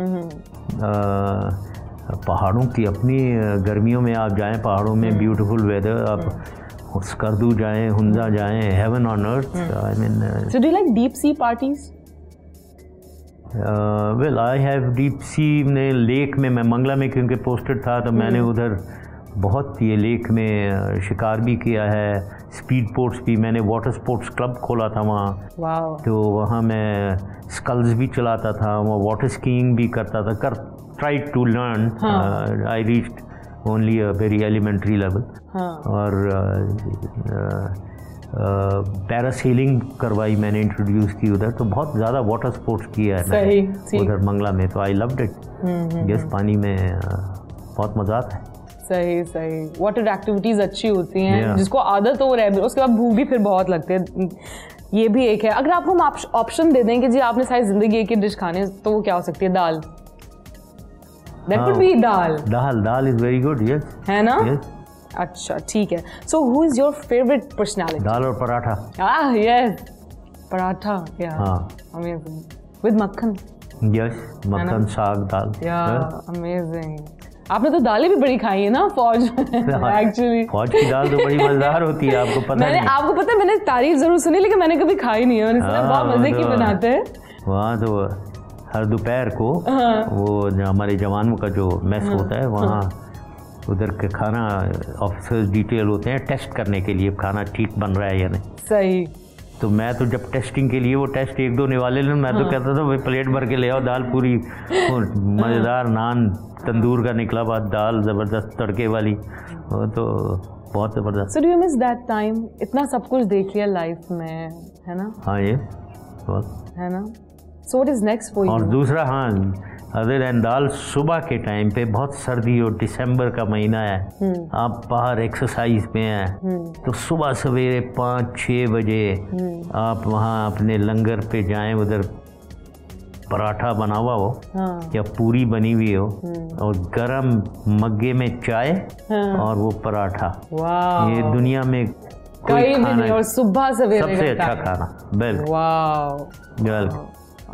पहाड़ों की अपनी, गर्मियों में आप जाएं पहाड़ों में, ब्यूटीफुल वेदर, आप स्कर्दू जाएं, हुंजा जाएं, heaven on earth. I mean, so do you like deep sea parties? Well I have deep sea में, लेक में, मैं मंगला में क्योंकि पोस्टेड था तो मैंने उधर बहुत ये लेक में शिकार भी किया है, स्पीड बोट्स भी, मैंने वाटर स्पोर्ट्स क्लब खोला था वहाँ। wow. तो वहाँ मैं स्कल्स भी चलाता था, वहाँ वाटर स्कीइंग भी करता था, कर try to learn. I reached only a very elementary level. और पैरासेलिंग uh, uh, करवाई मैंने, इंट्रोड्यूस की उधर। तो बहुत ज़्यादा वाटर स्पोर्ट्स किया है मैंने उधर मंगला में। तो आई लव्ड इट। यस, पानी में uh, बहुत मज़ा आता है। सही सही, वाटर एक्टिविटीज़ अच्छी होती हैं। yeah. जिसको आदत हो रहा है, उसके बाद भूख भी फिर बहुत लगती है। ये भी एक है। अगर आपको हम ऑप्शन दे दें कि जी आपने सारी ज़िंदगी एक ही डिश खाने, तो वो क्या हो सकती है? Dal. That would be dal. Dal dal is very good. Yes, है ना? yes. अच्छा, ठीक है। So who is your favourite personality? दाल और पराठा। आह यस, पराठा। या हाँ, अमेजिंग। विद मक्खन। यस, मक्खन, साग, दाल। या अमेजिंग। आपने तो दालें भी बड़ी खाई है ना फौज में। एक्चुअली फौज की दाल तो बड़ी मज़ेदार होती है, आपको पता मैंने नहीं? आपको पता है, मैंने तारीफ जरूर सुनी लेकिन मैंने कभी खाई नहीं है। मैंने सुना बहुत मजे की बनाते हैं वहाँ। तो हर दोपहर को वो हमारे जवानों का जो मेस होता है वहाँ, उधर के खाना ऑफिसर्स डिटेल होते हैं टेस्ट करने के लिए खाना ठीक बन रहा है या नहीं। सही। तो मैं तो जब टेस्टिंग के लिए वो टेस्ट एक दो निवाले लें, मैं तो कहता था भाई प्लेट भर के ले आओ दाल पूरी, मज़ेदार नान तंदूर का निकला बात, दाल ज़बरदस्त तड़के वाली, वो तो बहुत ज़बरदस्त। So do you miss that time? इतना सब कुछ देख लिया लाइफ में, है ना? हाँ, ये बहुत है ना। So what is next for you? और दूसरा, हाँ, अदर देन दाल, सुबह के टाइम पे बहुत सर्दी और दिसंबर का महीना है, आप बाहर एक्सरसाइज में हैं, तो सुबह सवेरे पाँच छः बजे आप वहाँ अपने लंगर पे जाएं, उधर पराठा बना हुआ हो हाँ। या पूरी बनी हुई हो और गरम मग्गे में चाय हाँ। और वो पराठा, ये दुनिया में कोई खाना नहीं। और सुबह सवेरे सबसे अच्छा खाना। बिल्कुल। वाह,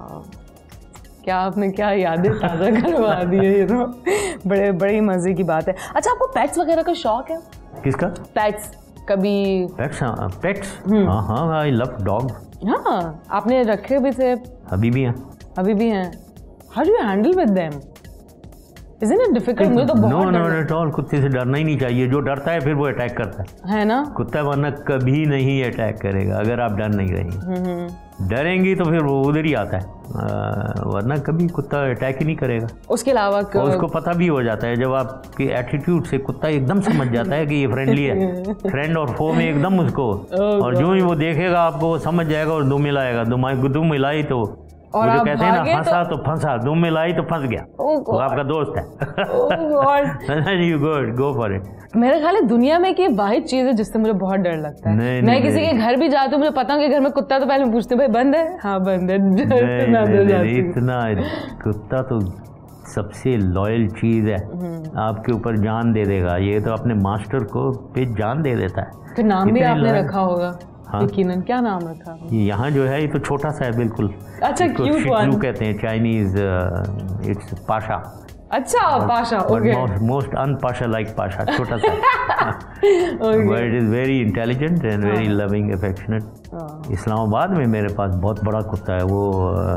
क्या आपने क्या यादें ताज़ा करवा दी है, ये तो बड़े बड़ी मज़े की बात है। अच्छा, आपको पेट्स वगैरह का शौक है? किसका? पेट्स। कभी पेट्स? हाँ, पेट्स, हाँ हाँ, आई लव डॉग। हाँ, आपने रखे भी थे? अभी भी हैं। अभी भी हैं। How do you handle with them? Isn't it difficult? मुझे तो बहुत no, no, not at all। कुत्ते से डरना ही नहीं चाहिए। जो डरता है फिर वो अटैक करता है, है ना? कुत्ता वरना कभी नहीं अटैक करेगा अगर आप डर नहीं रहेंगे। डरेंगी तो फिर वो उधर ही आता है, वरना कभी कुत्ता अटैक ही नहीं करेगा। उसके अलावा क... उसको पता भी हो जाता है जब आपके एटीट्यूड से कुत्ता एकदम समझ जाता है कि ये फ्रेंडली है। फ्रेंड और फो में एकदम उसको, और जो ही वो देखेगा आपको वो समझ जाएगा और दो मिलाएगा, दो दो मिलाई तो और वो जो आप कहते हैं ना, भागे फंसा तो तो फंसा, दुम में लाई तो फंस गया, Oh वो God. आपका दोस्त है। Oh God. You go go for it. मेरा ख्याल है दुनिया में की वाहिद चीज है जिससे मुझे बहुत डर लगता है। नहीं, मैं नहीं, किसी नहीं। के घर भी जाती हूँ, मुझे पता है कि घर में कुत्ता, तो पहले मैं पूछती हूँ भाई बंद है? हाँ बंद है। नहीं, इतना डर नहीं, जाती नहीं, हूँ। इतना कुत्ता तो सबसे लॉयल चीज है, आपके ऊपर जान दे देगा। ये तो अपने मास्टर को पे जान दे देता है। फिर नाम भी इतनी आपने loyal- रखा होगा? हाँ। यकीनन। क्या नाम रखा? ये यहाँ जो है ये तो छोटा सा है बिल्कुल। अच्छा, इसको cute शिजू one. कहते हैं, चाइनीज, इट्स पाशा। अच्छा, पाशा। ओके। मोस्ट अनपाशा लाइक पाशा, छोटा सा। But it is very intelligent and very loving, affectionate. Islamabad में मेरे पास बहुत बड़ा कुत्ता है, वो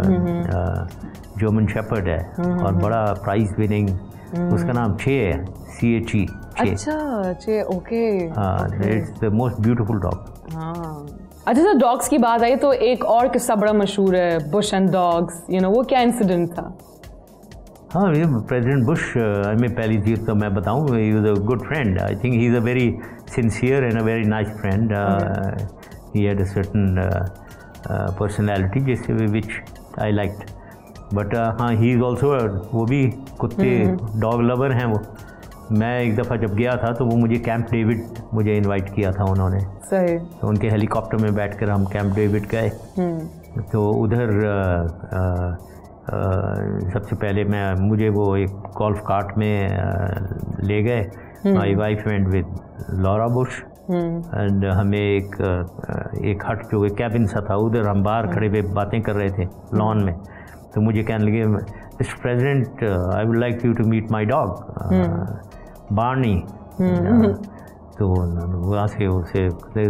जर्मन शेपर्ड है और बड़ा प्राइज विनिंग, उसका नाम चे है, सी एच ई। अच्छा, चे। Okay. It's the most beautiful dog. हाँ। अच्छा सर, डॉग्स की बात आई तो एक और किस्सा बड़ा मशहूर है, Bush and dogs, you know, वो क्या इंसिडेंट था? हाँ, ये प्रेसिडेंट बुश में पहली चीज़ तो मैं बताऊँ, he was a good friend. I think he is a very sincere and a very nice friend. He had a certain personality जिससे विच आई लाइक्ड। बट हाँ, ही इज़ ऑल्सो, वो भी कुत्ते डॉग लवर हैं वो। मैं एक दफ़ा जब गया था तो वो मुझे कैंप डेविड मुझे इनवाइट किया था उन्होंने। सही। तो उनके हेलीकॉप्टर में बैठकर हम कैंप डेविड गए। तो उधर आ, आ, आ, सबसे पहले मैं मुझे वो एक गोल्फ कार्ट में आ, ले गए। My wife went with Laura Bush and हमें एक एक हट जो कैबिन सा था, उधर हम बाहर खड़े हुए बातें कर रहे थे लॉन में। तो मुझे कहने लगे, Mister President, I would like you to meet my dog Barney. तो वहाँ से उसे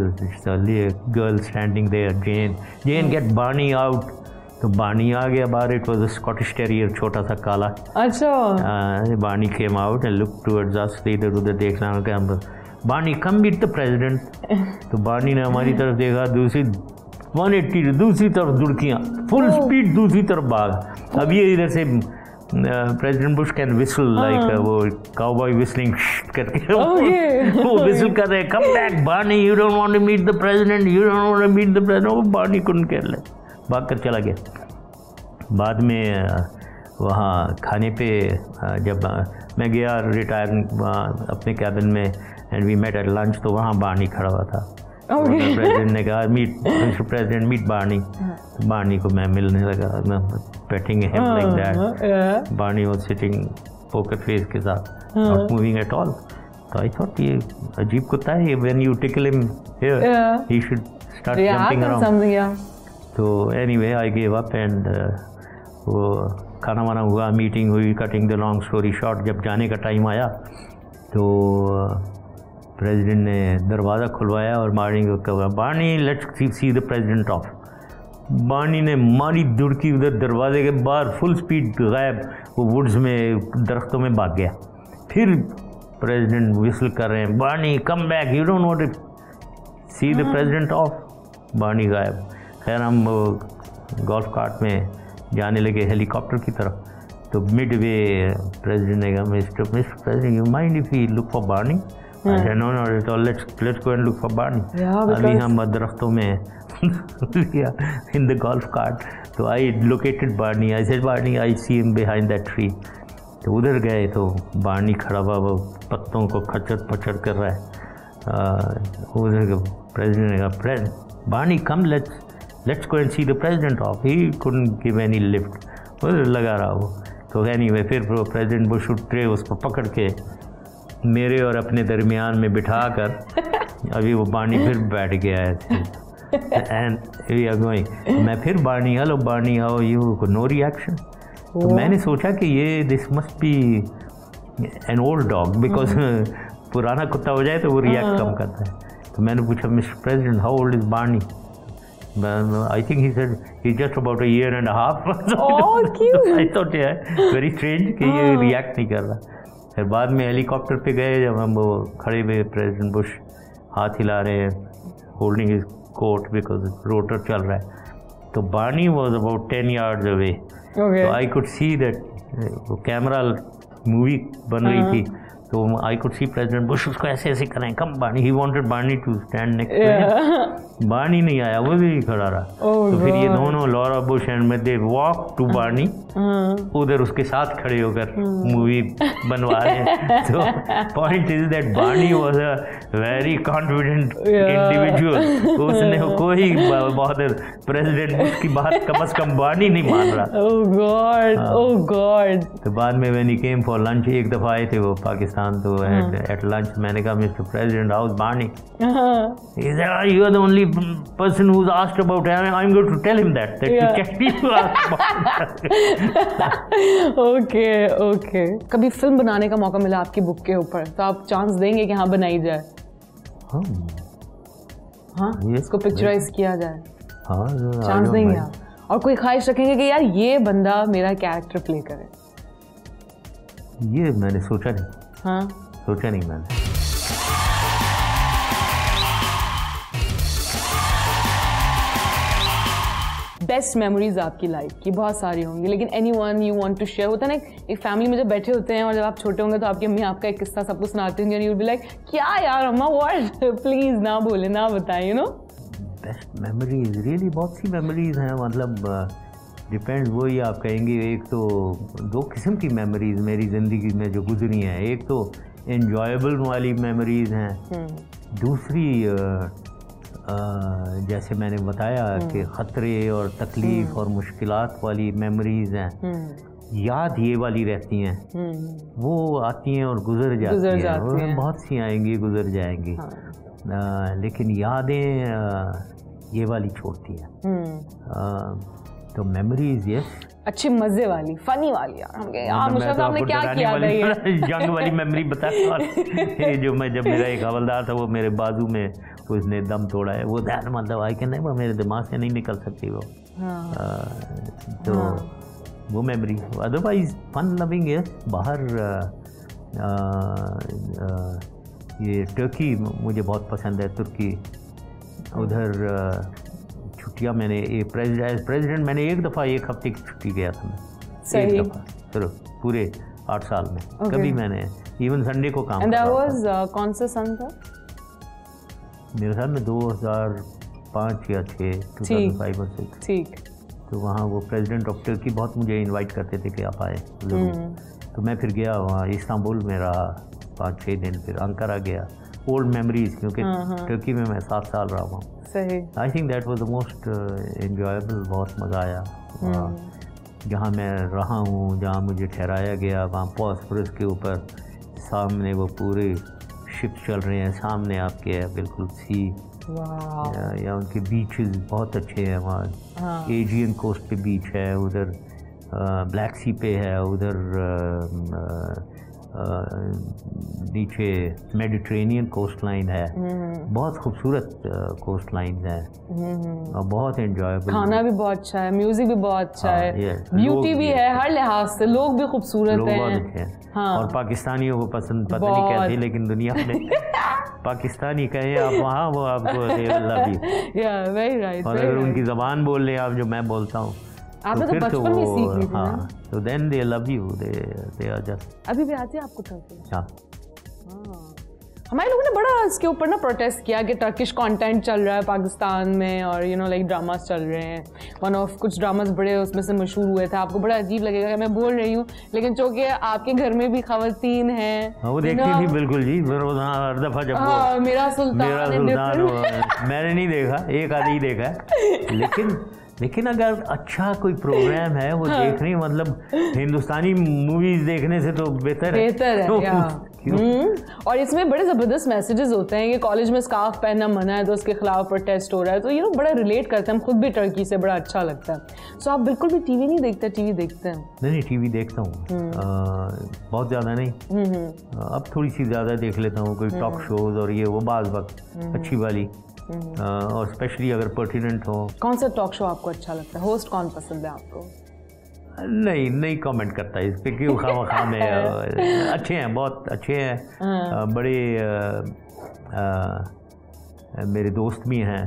girl standing there, Jane Jane get Barney out. तो बार्नी आ गया बाहर। It was a Scottish terrier, छोटा सा काला। अच्छा। Barney came out and look towards us. इधर उधर देखना कि हम, Barney come meet the president. तो बार्नी ने हमारी तरफ देखा, दूसरी वन एट्टी दूसरी तरफ दुड़कियाँ, फुल स्पीड दूसरी तरफ भाग। अब ये इधर से president Bush can whistle like वो काउबॉय विस्लिंग करके वो विसल कर रहे, come back Barney, you don't want to meet the president, you don't want to meet the president. वो बार्नी कुडंट केयर लेस, भाग कर चला गया। बाद में वहाँ खाने पे जब मैं गया रिटायर अपने कैबिन में and we met at lunch, तो वहाँ बार्नी खड़ा हुआ था। प्रेसिडेंट ने कहा, meet Mister President, meet Barney. Barney को मैं मिलने लगा, petting him like that. Barney was sitting poker face के साथ, नॉट मूविंग एट ऑल। तो आई थॉट ये अजीब कुत्ता है, when you tickle him here he should start jumping around. तो anyway I give up and वो खाना वाना हुआ, मीटिंग हुई। Cutting the long story short, जब जाने का टाइम आया तो प्रेसिडेंट ने दरवाज़ा खुलवाया और बार्नी को कहा, Barney let's see the president off. Barney ने मारी दुड़की उधर दरवाजे के बाहर, फुल स्पीड गायब, वो वुड्स में दरख्तों में भाग गया। फिर प्रेसिडेंट विसल कर रहे हैं, Barney come back, you don't want to see the president off. Barney गायब। खैर हम गोल्फ कार्ट में जाने लगे हेलीकॉप्टर की तरफ। तो मिड वे प्रेसिडेंट ने कहा, Mister Mister President, you mind if we look for Barney? I said, no, no, so let's let's go and look for Barney. अभी हम दरख्तों में in the golf cart. तो I located Barney. I said, Barney, I see him behind that tree. तो उधर गए तो Barney खड़ा हुआ, वो पत्तों को खचर पचर कर रहा है। उधर प्रेसिडेंट ने कहा, president Barney come, let's let's go and see the president off. He couldn't give any lift, उधर लगा रहा वो। तो एनीवे फिर प्रेसिडेंट बुश उठे, उसको पकड़ के मेरे और अपने दरमियान में बिठा कर अभी वो बार्नी फिर बैठ गया है एंड वी आर गोइंग। मैं फिर Barney, hello Barney, how you, no reaction. तो मैंने सोचा कि ये this must be an old dog, because पुराना कुत्ता हो जाए तो वो रिएक्ट कम करता है। तो मैंने पूछा, Mister President how old is Barney? I think he said he just about a year and a half. I thought very strange कि ये रिएक्ट नहीं कर रहा। फिर बाद में हेलीकॉप्टर पे गए, जब हम वो खड़े हुए, प्रेसिडेंट बुश हाथ हिला रहे हैं, holding his coat because rotor चल रहा है। तो Barney was about ten yards away. तो आई कुड सी दैट वो कैमरा मूवी बन रही थी, तो I could see president Bush उसको ऐसे ऐसे करें, come Barney, he wanted Barney to stand next, Barney नहीं आया, वो भी खड़ा रहा। oh, तो फिर ये दोनों लॉरा बुश एंड में दे वॉक टू बार्नी, उधर उसके साथ खड़े होकर मूवी बनवा रहे हैं। तो point is that Barney was a very confident individual, उसने कोई बहुत प्रेसिडेंट बुश की बात कम से कम बार्नी नहीं मान रहा। Oh God, oh God. तो बाद में when he came for lunch, एक दफ़ा आए थे वो पाकिस्तान, तो एट लंच मैंने कहा Mister President how's Barney, he said you are the only person who's asked about him, I'm going to tell him that that you can't ask about। Okay okay. कभी film बनाने का मौका मिला आपकी book के ऊपर तो आप चांस देंगे कि हाँ बनाई जाए? हाँ हाँ, इसको पिक्चराइज किया जाए, हाँ चांस देंगे आप? और कोई ख्वाहिश रखेंगे कि यार ये बंदा मेरा कैरेक्टर प्ले करे? ये मैंने सोचा नहीं। हाँ, सोचा नहीं मैंने। बेस्ट मेमोरीज आपकी लाइफ की बहुत सारी होंगी, लेकिन anyone you want to share? होता है ना एक फैमिली में जब बैठे होते हैं और जब आप छोटे होंगे तो आपकी अम्मी आपका एक किस्सा सबको सुनाती होंगी, यू विल बी लाइक क्या यार अम्मा, व्हाट, प्लीज ना बोले, ना बताएं, you know. Best memories really बहुत सी मेमोरीज हैं, मतलब डिपेंड, वही आप कहेंगे। एक तो दो किस्म की मेमोरीज मेरी ज़िंदगी में जो गुजरी हैं, एक तो एन्जॉयबल वाली मेमोरीज हैं, दूसरी आ, आ, जैसे मैंने बताया कि ख़तरे और तकलीफ़ और मुश्किलात वाली मेमोरीज हैं। याद ये वाली रहती हैं, वो आती हैं और गुजर जाती, गुजर जाती हैं, हैं। बहुत सी आएंगी गुजर जाएंगी। हाँ। आ, लेकिन यादें आ, ये वाली छोड़ती हैं। तो मेमोरीज ये अच्छी मजे वाली, फनी वाली यार, हम कहे यार मुझे तो आपने क्या किया था ये जंग वाली मेमोरी बता। जो मैं जब मेरा एक हवलदार था वो मेरे बाजू में तो उसने दम तोड़ा है, वो दैट मतलब आई कैन नेवर, मेरे दिमाग से नहीं निकल सकती वो। हाँ। आ, तो हाँ। वो मेमोरी। अदरवाइज फन लविंग है। बाहर आ, आ, ये टर्की मुझे बहुत पसंद है, तुर्की। उधर छुट्टियाँ मैंने एक प्रेसिडेंट प्रेसिडेंट मैंने एक दफ़ा एक हफ्ते की छुट्टी गया था मैं, एक दफ़ा सिर्फ पूरे आठ साल में। okay. कभी मैंने इवन संडे को काम किया। was, uh, कौन सा सन था? मेरे ख्याल में दो हज़ार पाँच या छः, टू थाउजेंड फाइव और सिक्स। ठीक। तो वहाँ वो प्रेसिडेंट ऑफ टर्की बहुत मुझे इनवाइट करते थे कि आप आए ज़रूर। तो मैं फिर गया वहाँ, इस्तांबुल में रहा पाँच छः दिन, फिर अंकारा गया। ओल्ड मेमोरीज, क्योंकि टर्की में मैं सात साल रहा हूँ। सही। I think that was the most enjoyable, बहुत मज़ा आया। जहाँ मैं रहा हूँ, जहाँ मुझे ठहराया गया, वहाँ बॉस्फोरस के ऊपर सामने वो पूरे शिप्स चल रहे हैं, सामने आपके है बिल्कुल सी। या, या उनके बीचेस बहुत अच्छे हैं वहाँ। हाँ। एजियन कोस्ट पे बीच है, उधर ब्लैक सी पे है, उधर नीचे मेडिटेरेनियन कोस्ट लाइन है। बहुत खूबसूरत कोस्ट लाइन है और बहुत एंजॉयबल। खाना भी बहुत अच्छा है, म्यूजिक भी बहुत अच्छा है, ब्यूटी भी है, हर लिहाज से लोग भी खूबसूरत हैं। हाँ। और पाकिस्तानियों को पसंद पता नहीं कहते, लेकिन दुनिया में पाकिस्तानी कहें आप वहाँ, वो आपको लव यू। या वेरी राइट। और अगर उनकी ज़बान बोल लें आप जो मैं बोलता हूँ, आपने तो बचपन में सीख ली थी ना। तो then they love you, they they are just. अभी भी आती है आपको टर्की? हाँ। हमारे लोगों ने बड़ा इसके ऊपर ना प्रोटेस्ट किया कि टर्किश कंटेंट चल रहा है पाकिस्तान में, और यू नो लाइक ड्रामास चल रहे हैं। वन ऑफ कुछ ड्रामास बड़े उसमें से मशहूर हुए थे। आपको बड़ा अजीब लगेगा कि मैं बोल रही हूँ, लेकिन चूँकि आपके घर में भी खवातीन हैं। वो देखती थी बिल्कुल जी, हर दफ़ा जब हाँ, मेरा सुल्तान, मेरा सुल्तान मैंने नहीं देखा, एक आदि देखा है, लेकिन लेकिन अगर अच्छा कोई प्रोग्राम है वो हाँ। देखने, मतलब हिंदुस्तानी मूवीज देखने से तो बेहतर है। बेहतर है तो, और इसमें बड़े ज़बरदस्त मैसेजेस होते हैं कि कॉलेज में स्कार्फ पहनना मना है तो उसके खिलाफ प्रोटेस्ट हो रहा है, तो यू नो बड़ा रिलेट करते हैं। हम खुद भी टर्की से, बड़ा अच्छा लगता है। सो आप बिल्कुल भी टीवी नहीं देखते? टीवी देखते हैं? नहीं नहीं, टीवी देखता हूँ, बहुत ज़्यादा नहीं। अब थोड़ी सी ज़्यादा देख लेता हूँ, कोई टॉक शोज और ये वो बाज़ वक्त अच्छी वाली, और स्पेशली अगर पर्टिनेंट हो। कौन सा टॉक शो आपको अच्छा लगता है? होस्ट कौन पसंद है आपको? नहीं नहीं कमेंट करता इस पे, क्यों खामा खा में। अच्छे हैं, बहुत अच्छे हैं, बड़े आ, आ, मेरे दोस्त भी हैं।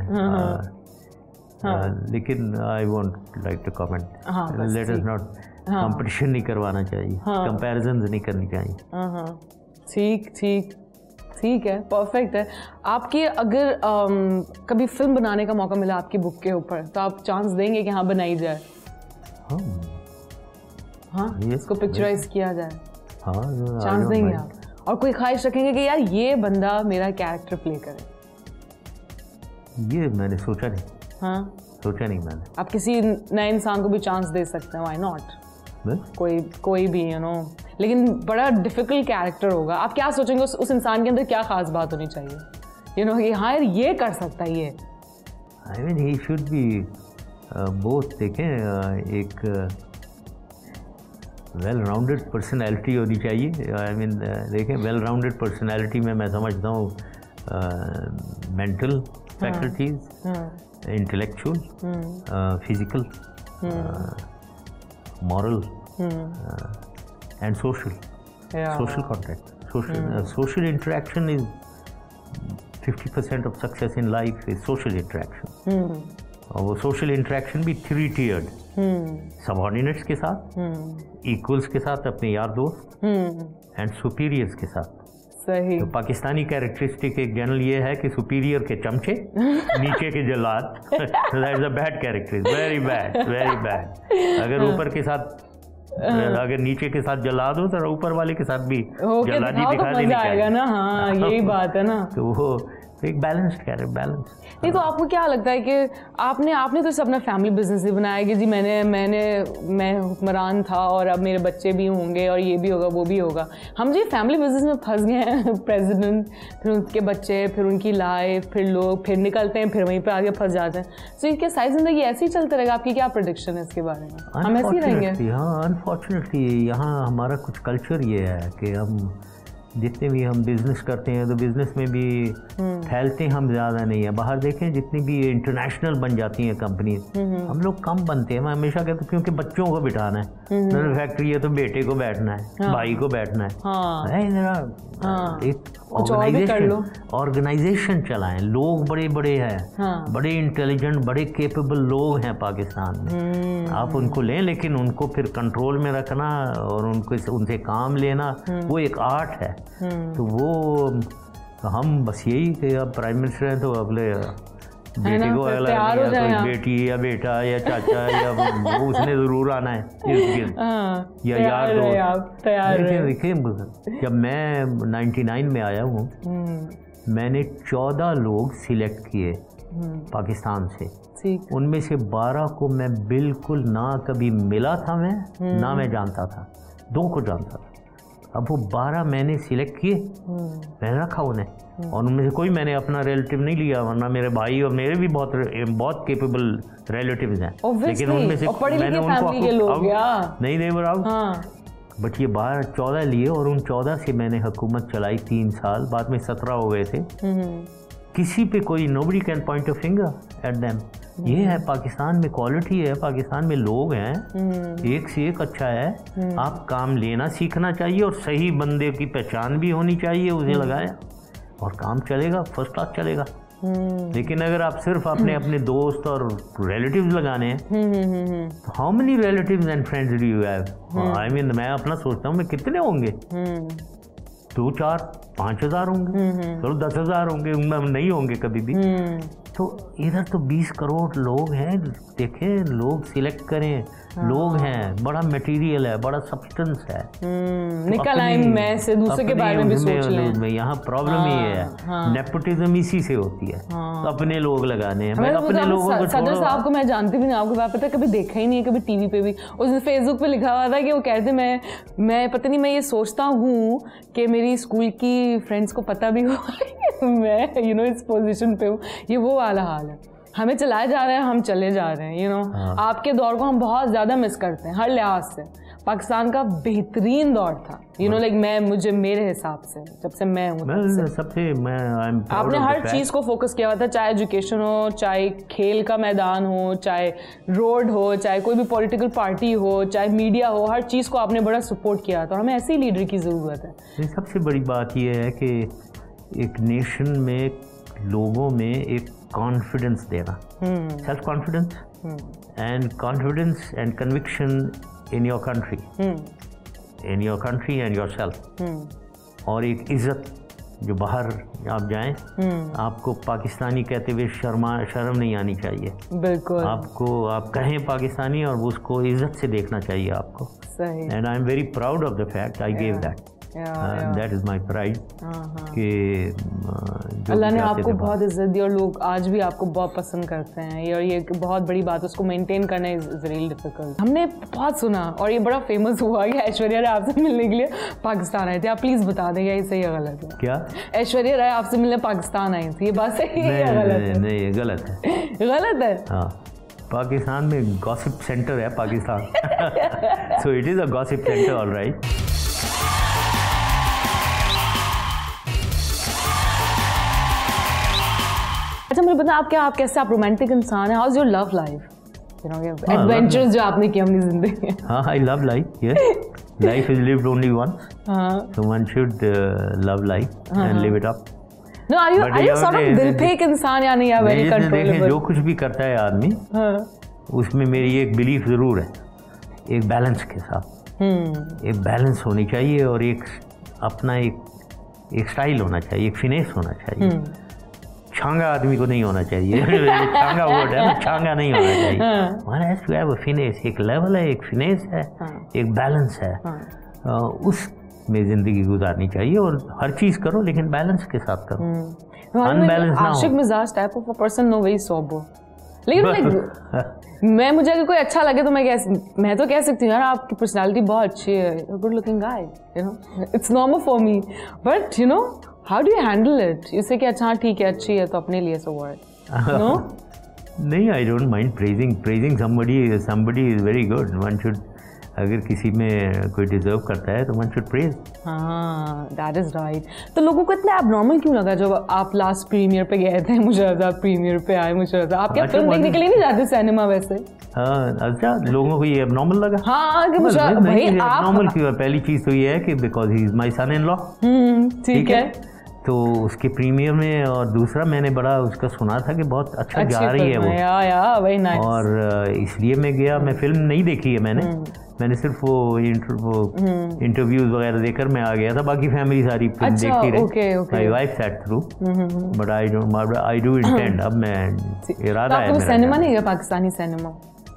लेकिन I won't like to comment. Let us not, competition नहीं करवाना चाहिए, कंपैरिजन नहीं करनी चाहिए। ठीक ठीक ठीक है, परफेक्ट है। आपकी अगर um, कभी फिल्म बनाने का मौका मिला आपकी बुक के ऊपर तो आप चांस देंगे कि हाँ बनाई जाए? हाँ हाँ, इसको पिक्चराइज किया जाए, हाँ चांस देंगे आप? और कोई ख्वाहिश रखेंगे कि यार ये बंदा मेरा कैरेक्टर प्ले करे? ये मैंने सोचा नहीं। हाँ, सोचा नहीं मैंने। आप किसी नए इंसान को भी चांस दे सकते हैं, व्हाई नॉट? कोई कोई भी, यू नो, लेकिन बड़ा डिफिकल्ट कैरेक्टर होगा। आप क्या सोचेंगे उस, उस इंसान के अंदर क्या खास बात होनी चाहिए, यू नो, कि हाँ यार ये कर सकता है ये? I mean he should be both. देखें, uh, एक वेल राउंडेड पर्सनैलिटी होनी चाहिए। आई मीन uh, देखें, वेल राउंडेड पर्सनैलिटी में मैं समझता हूँ mental faculties, intellectual, physical, moral, hmm. uh, and social, yeah. social contact. Social, hmm. uh, social interaction is fifty percent of success in life is social interaction. Hmm. और वो social interaction भी three tiered. Hmm. Subordinates के साथ, hmm. equals के साथ, अपने यार दोस्त, hmm. and superiors के साथ. सही। तो पाकिस्तानी कैरेक्टरिस्टिक एक जनरल ये है कि सुपीरियर के चमचे, नीचे के जल्लाद। That is a bad character, very bad, very bad. अगर ऊपर के साथ, अगर नीचे के साथ जल्लाद हो तो ऊपर वाले के साथ भी जल्लादी दिखा देनी चाहिए ना। हाँ, यही बात है ना। तो वो एक बैलेंस्ड कैरेक्टर, बैलेंस। नहीं तो आपको क्या लगता है कि आपने आपने तो अपना फैमिली बिजनेस ही बनाया कि जी मैंने मैंने मैं हुक्मरान था और अब मेरे बच्चे भी होंगे और ये भी होगा वो भी होगा। हम जी फैमिली बिजनेस में फंस गए हैं, प्रेसिडेंट, फिर उनके बच्चे, फिर उनकी लाइफ, फिर लोग, फिर निकलते हैं, फिर वहीं पर आगे फंस जाते हैं। तो इसके सारी जिंदगी ऐसे ही चलता रहेगा? आपकी क्या प्रेडिक्शन है इसके बारे में? हम ऐसे ही रहेंगे? हाँ, अनफॉर्चुनेटली यहाँ हमारा कुछ कल्चर ये है कि हम जितने भी हम बिज़नेस करते हैं तो बिज़नेस में भी फैलते हम ज़्यादा नहीं है। बाहर देखें, जितनी भी इंटरनेशनल बन जाती हैं कंपनीज, हम लोग कम बनते हैं। मैं हमेशा कहता हूँ क्योंकि बच्चों को बिठाना है, फैक्ट्री है तो बेटे को बैठना है, हाँ। भाई को बैठना है, हाँ। हाँ। एक ऑर्गेनाइजेशन ऑर्गेनाइजेशन चलाएं। लोग बड़े बड़े हैं, हाँ। बड़े इंटेलिजेंट, बड़े केपेबल लोग हैं पाकिस्तान में। आप उनको लें, लेकिन उनको फिर कंट्रोल में रखना और उनको उनसे काम लेना, वो एक आर्ट है। तो वो हम बस यही कि अब प्राइम मिनिस्टर हैं तो अगले बेटे को अगला कोई बेटी या बेटा या चाचा या वो उसने ज़रूर आना है या यार दोस्त। देखिए देखिए, जब मैं निन्यानवे में आया हूँ, मैंने चौदह लोग सिलेक्ट किए पाकिस्तान से। उनमें से बारह को मैं बिल्कुल ना कभी मिला था, मैं ना मैं जानता था, दो को जानता था। अब वो बारह मैंने सिलेक्ट किए, मैंने रखा उन्हें, और उनमें से कोई मैंने अपना रिलेटिव नहीं लिया, वरना मेरे भाई और मेरे भी बहुत बहुत केपेबल रिलेटिव्स हैं, लेकिन उनमें से मैंने उनको नहीं नहीं बनाओ। बट ये बारह चौदह लिए और उन चौदह से मैंने हुकूमत चलाई तीन साल, बाद में सत्रह हो गए थे। किसी पे कोई nobody can point a finger at them. ये है पाकिस्तान में क्वालिटी है, पाकिस्तान में लोग हैं, एक से एक अच्छा है। आप काम लेना सीखना चाहिए और सही बंदे की पहचान भी होनी चाहिए, उसे लगाया और काम चलेगा, फर्स्ट क्लास चलेगा। लेकिन अगर आप सिर्फ अपने अपने दोस्त और रिलेटिव्स लगाने हैं, how many relatives and friends do you have? I mean मैं अपना सोचता हूँ मैं कितने होंगे, दो चार पाँच हजार होंगे, चलो दस हजार होंगे, नहीं होंगे कभी भी। तो इधर तो बीस करोड़ लोग हैं, देखें, लोग सिलेक्ट करें, हाँ। लोग हैं, बड़ा मटेरियल है, बड़ा सब्सटेंस है, तो निकल आए मैं से दूसरे के बारे में भी सोच लें। यहाँ प्रॉब्लम हाँ, ये है, हाँ। नेपोटिज्म इसी से होती है, हाँ। तो अपने लोग लगाने हैं। मैं अपने तो लोगों को सदर साहब को मैं जानती भी नहीं, आपको बात पता है, कभी देखा ही नहीं है, कभी टीवी पे भी। उसने फेसबुक पे लिखा हुआ था कि वो कहते मैं मैं पता नहीं, मैं ये सोचता हूँ कि मेरी स्कूल की फ्रेंड्स को पता भी हो मैं यू नो इस पोजीशन पे हूँ। ये वो वाला हाल है, हमें चलाए जा रहे हैं, हम चले जा रहे हैं, यू नो। आपके दौर को हम बहुत ज़्यादा मिस करते हैं हर लिहाज से। पाकिस्तान का बेहतरीन दौर था, यू नो, लाइक मैं मुझे मेरे हिसाब से जब से मैं हूँ सबसे मैं आपने हर चीज़ को फोकस किया हुआ था, चाहे एजुकेशन हो, चाहे खेल का मैदान हो, चाहे रोड हो, चाहे कोई भी पॉलिटिकल पार्टी हो, चाहे मीडिया हो, हर चीज़ को आपने बड़ा सपोर्ट किया था। हमें ऐसे ही लीडर की ज़रूरत है। सबसे बड़ी बात यह है कि एक नेशन में लोगों में एक कॉन्फिडेंस देना, self confidence and confidence and conviction in your country, in your country and yourself. और एक इज़्ज़त, जो बाहर आप जाएं आपको पाकिस्तानी कहते हुए शर्मा शर्म नहीं आनी चाहिए। बिल्कुल, आपको आप कहें पाकिस्तानी और उसको इज़्ज़त से देखना चाहिए आपको। सही। And I am very proud of the fact I gave that, that is my pride कि अल्लाह ने आपको बहुत इज्जत दी और लोग आज भी आपको बहुत पसंद करते हैं, और ये एक बहुत बड़ी बात है, उसको मेंटेन करना इज रियली डिफिकल्ट। हमने बहुत सुना और ये बड़ा फेमस हुआ कि ऐश्वर्या राय आपसे मिलने के लिए पाकिस्तान आए थे। आप प्लीज़ बता दें ये सही या गलत है? क्या ऐश्वर्या राय आपसे मिलने पाकिस्तान आई थी, ये बात सही है या गलत है? नहीं, ये गलत है। गलत है? हाँ, पाकिस्तान में गॉसिप सेंटर है Pakistan, so it is a gossip centre alright. अच्छा मुझे पता आप क्या आप कैसे आप रोमांटिक इंसान हैं? How is your love life, you know adventures जो आपने किए अपनी जिंदगी में? हाँ, I love life, yes, life is lived only once, so one should love life and live it up. No are you are you sort of दिल पे एक इंसान या नहीं? या वेरी कंट्रोलेबल? जो कुछ भी करता है आदमी, उसमें मेरी एक बिलीफ ज़रूर है, एक बैलेंस के साथ, एक बैलेंस होनी चाहिए और एक अपना एक एक स्टाइल होना चाहिए, एक फिनेस होना चाहिए। छांगा आदमी को नहीं होना चाहिए, छांगा वर्ड है ना, छांगा नहीं होना चाहिए। One has to have a finesse, एक लेवल है, एक फिनेस है, एक बैलेंस है, उस में ज़िंदगी गुजारनी चाहिए और हर चीज़ करो लेकिन बैलेंस के साथ करो, अनबैलेंस ना हो। आशिक मिजाज type of a person, no very sober, लेकिन मैं मुझे अगर कोई अच्छा लगे तो मैं कह मैं तो कह सकती हूँ यार आपकी पर्सनालिटी बहुत अच्छी है, good looking guy, you know, it's normal for me, but you know how do you handle it? जैसे कि अच्छा ठीक है, अच्छी है तो अपने लिए सो वर्ड नो। नहीं, I don't mind praising praising somebody somebody is very good, one should, अगर किसी में कोई डिजर्व करता है तो वन शुड प्रेज। हाँ, दैट इज राइट। तो लोगों को इतना एबनॉर्मल क्यों लगा जब आप लास्ट प्रीमियर पे गए थे? मुझे लगा प्रीमियर पे आए, मुझे लगा आप क्या फिल्म देखने के लिए नहीं जाते सिनेमा वैसे? हाँ, अच्छा, लोगों को ये एबनॉर्मल लगा? हाँ, कि मुझे भाई आप एबनॉर्मल क्यों? पहली चीज तो ये है कि because he is my son in law, ठीक है, तो उसके प्रीमियर में, और दूसरा मैंने बड़ा उसका सुना था कि बहुत अच्छा जा रही है वो, या या वेरी नाइस, और इसलिए मैं गया। मैं फिल्म नहीं देखी है मैंने, मैंने सिर्फ वो इंटरव्यूज वगैरह देखकर मैं आ गया था, बाकी फैमिली सारी फिल्म अच्छा, देखती रही। Okay, okay. My wife sat through, but I don't I do intend, अब मैं इरादा है मेरा। सिनेमा नहीं गया, पाकिस्तानी सिनेमा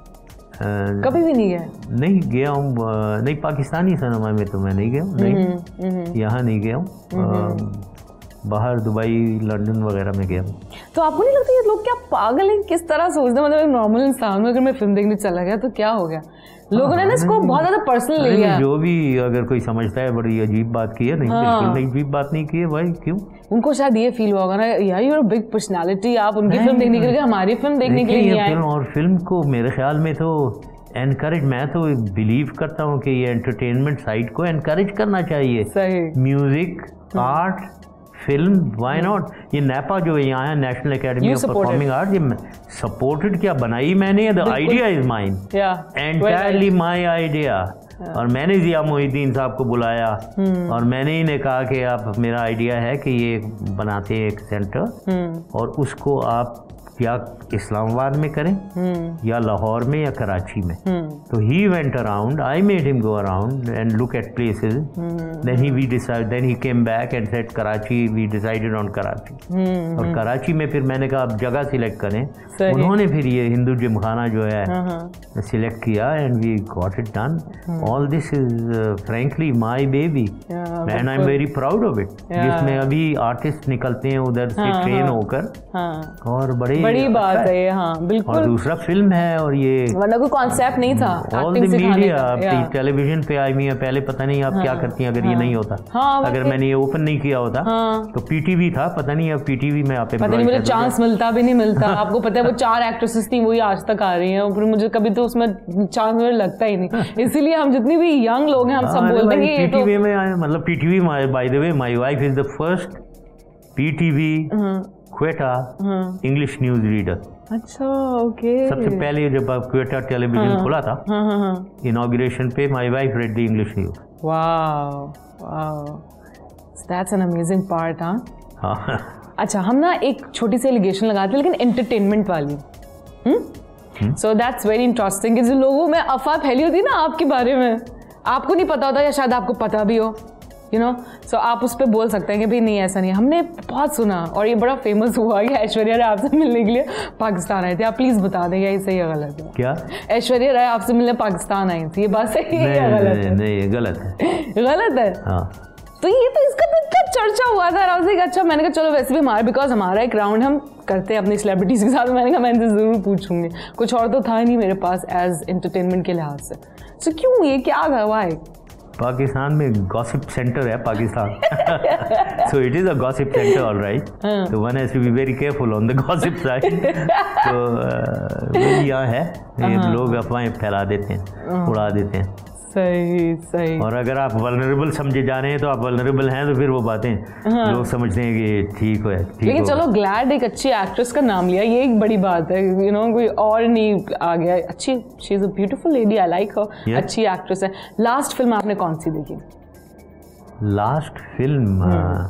कभी भी नहीं गया? नहीं गया हूँ, नहीं पाकिस्तानी सिनेमा में तो मैं नहीं गया हूँ, नहीं यहाँ नहीं गया हूँ, बाहर दुबई लंदन वगैरह में गया हूँ। तो आपको नहीं लगता ये लोग क्या पागल हैं? किस तरह सोचते हैं, मतलब एक नॉर्मल इंसान में अगर मैं फिल्म देखने चला गया तो क्या हो गया? लोगों ने ना इसको बहुत ज्यादा पर्सनल ले लिया। जो भी अगर कोई समझता है बड़ी अजीब बात की है, नहीं बिल्कुल नहीं अजीब बात नहीं की है भाई, क्यों? उनको शायद ये फील होगा ना यार यू आर बिग पर्सनालिटी, आप उनकी फिल्म देखने के लिए हमारी फिल्म देखने के लिए आए। और फिल्म को मेरे ख्याल में तो एनकरेज, मैं तो बिलीव करता हूँ कि ये एंटरटेनमेंट साइड को एनकरेज करना चाहिए। सही। Music, art, film, why not? ये नैपा जो यहाँ है, National Academy of Performing Art, ये सपोर्टेड, क्या बनाई मैंने, the idea is mine, entirely my idea, और मैंने जिया मोहिद्दीन साहब को बुलाया और मैंने इन्हें कहा कि आप, मेरा आइडिया है कि ये बनाते हैं एक सेंटर और उसको आप या इस्लामाबाद में करें या लाहौर में या कराची में। तो he went around, I made him go around and look at places, then he we decide then he came back and said Karachi, we decided on Karachi. और कराची में फिर मैंने कहा आप जगह सिलेक्ट करें, उन्होंने फिर ये हिंदू जिमखाना जो है सिलेक्ट किया and we got it done. All this is frankly my baby and I am very proud of it, जिसमें अभी आर्टिस्ट निकलते हैं उधर से ट्रेन होकर, और बड़े बड़ी बात है ये। हाँ बिल्कुल। और दूसरा फिल्म है, और ये वरना कोई कॉन्सेप्ट नहीं था ऑल द मीडिया, टेलीविजन पे आई हुई है पहले, पता नहीं आप क्या करती हैं अगर ये नहीं होता। अगर मैंने ये ओपन नहीं किया होता तो पीटीवी था, पता नहीं अब पीटीवी में आप, पता नहीं मुझे चांस मिलता भी नहीं मिलता। आपको पता है वो चार एक्ट्रेसेस थी, वही आज तक आ रही हैं, फिर मुझे कभी तो उसमें चांस मुझे लगता ही नहीं, इसीलिए हम जितनी भी यंग लोग हैं हम सब बोलते हैं कि पीटीवी में आए, मतलब PTV, by the way my wife is the first PTV Quetta English news reader. अच्छा, ओके। सबसे पहले जब क्वेटा टेलीविजन खुला था, इनॉग्रेशन पे my wife read the English news. Wow wow, that's an amazing part. हाँ, अच्छा, हम ना एक छोटी सी एलिगेशन लगाते हैं लेकिन एंटरटेनमेंट वाली, सो दैट्स वेरी इंटरेस्टिंग, कि जो लोगों में अफवाह फैली होती है ना आपके बारे में, आपको नहीं पता होता या शायद आपको पता भी हो, यू नो सो आप उस पर बोल सकते हैं कि भाई नहीं ऐसा नहीं। हमने बहुत सुना और ये बड़ा फेमस हुआ कि ऐश्वर्या राय आपसे मिलने के लिए पाकिस्तान आई थी। आप प्लीज़ बता दें या ये सही या गलत है? क्या ऐश्वर्या राय आपसे मिलने पाकिस्तान आई थी, ये बात सही है या गलत है? नहीं, गलत है। गलत है? हाँ। तो ये तो इसका तो इतना चर्चा हुआ था राउजी का। अच्छा मैंने कहा चलो वैसे भी हमारा बिकॉज हमारा एक राउंड हम करते हैं अपनी सेलिब्रिटीज़ के साथ। मैंने कहा मैं इनसे ज़रूर पूछूंगी, कुछ और तो था नहीं मेरे पास एज एंटरटेनमेंट के लिहाज से। सो क्यों ये क्या हुआ है? पाकिस्तान में गॉसिप सेंटर है Pakistan, so it is a gossip centre all right, तो one has to be very careful on the gossip side. तो वही यहाँ है, ये लोग अफवाहें फैला देते हैं, उड़ा देते हैं। सही सही। और अगर आप वल्नरेबल समझे जा रहे हैं तो आप वल्नरेबल हैं, तो फिर वो बातें हाँ। लोग समझते हैं कि ठीक है। लेकिन चलो ग्लैड एक अच्छी एक्ट्रेस का नाम लिया, ये एक बड़ी बात है। यू नो कोई और नहीं आ गया। अच्छी, she is a beautiful lady, I like her, अच्छी एक्ट्रेस है। लास्ट फिल्म आपने कौन सी देखी? लास्ट फिल्म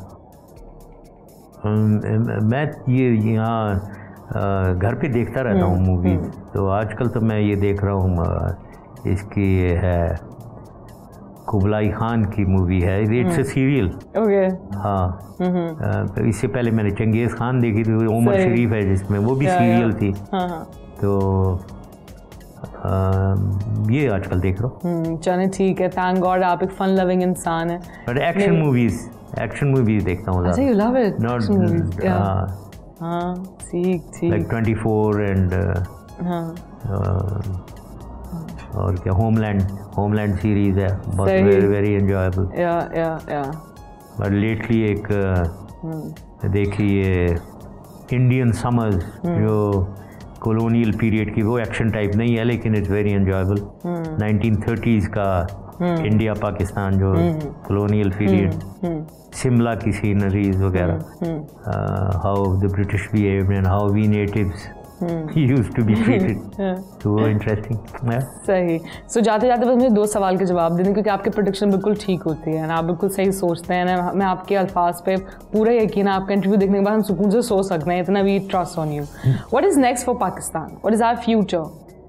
मैं ये यहाँ घर पे देखता रहता हूँ मूवी, तो आजकल तो मैं ये देख रहा हूँ, इसकी है कुबलाई खान की मूवी है, इट्स अ सीरियल। ओके। हाँ, तो इससे पहले मैंने चंगेज़ खान देखी थी, उमर शरीफ है जिसमें, वो भी सीरियल थी। हाँ। तो आ, ये आजकल देख रहा हूँ। चलो ठीक है, थैंक गॉड आप एक फन लविंग इंसान है। But action movies action movies देखता हूँ। अच्छा, यू लव इट? नॉट हाँ, ठीक ठीक। लाइक ट्वेंटी फोर एंड और क्या होमलैंड होमलैंड सीरीज है, बहुत वेरी वेरी एंजॉयबल। या या या बट लेटली एक देखी ये इंडियन समर्स, जो कॉलोनियल पीरियड की, वो एक्शन टाइप नहीं है लेकिन it's very enjoyable. Nineteen thirties का इंडिया पाकिस्तान जो कॉलोनियल पीरियड, शिमला की सीनरीज वगैरह, how the British behaved and how we natives used to be treated. तो वो इंटरेस्टिंग है। सही। सो जाते जाते बस मुझे दो सवाल के जवाब देने, क्योंकि आपकी प्रोडिक्शन बिल्कुल ठीक होती है ना, आप बिल्कुल सही सोचते हैं ना। मैं आपके अल्फाज पे पूरा यकीन है, आपका इंटरव्यू देखने के बाद हम सुकून से सो सकते हैं, इतना we trust on you. What is next for Pakistan? What is our future?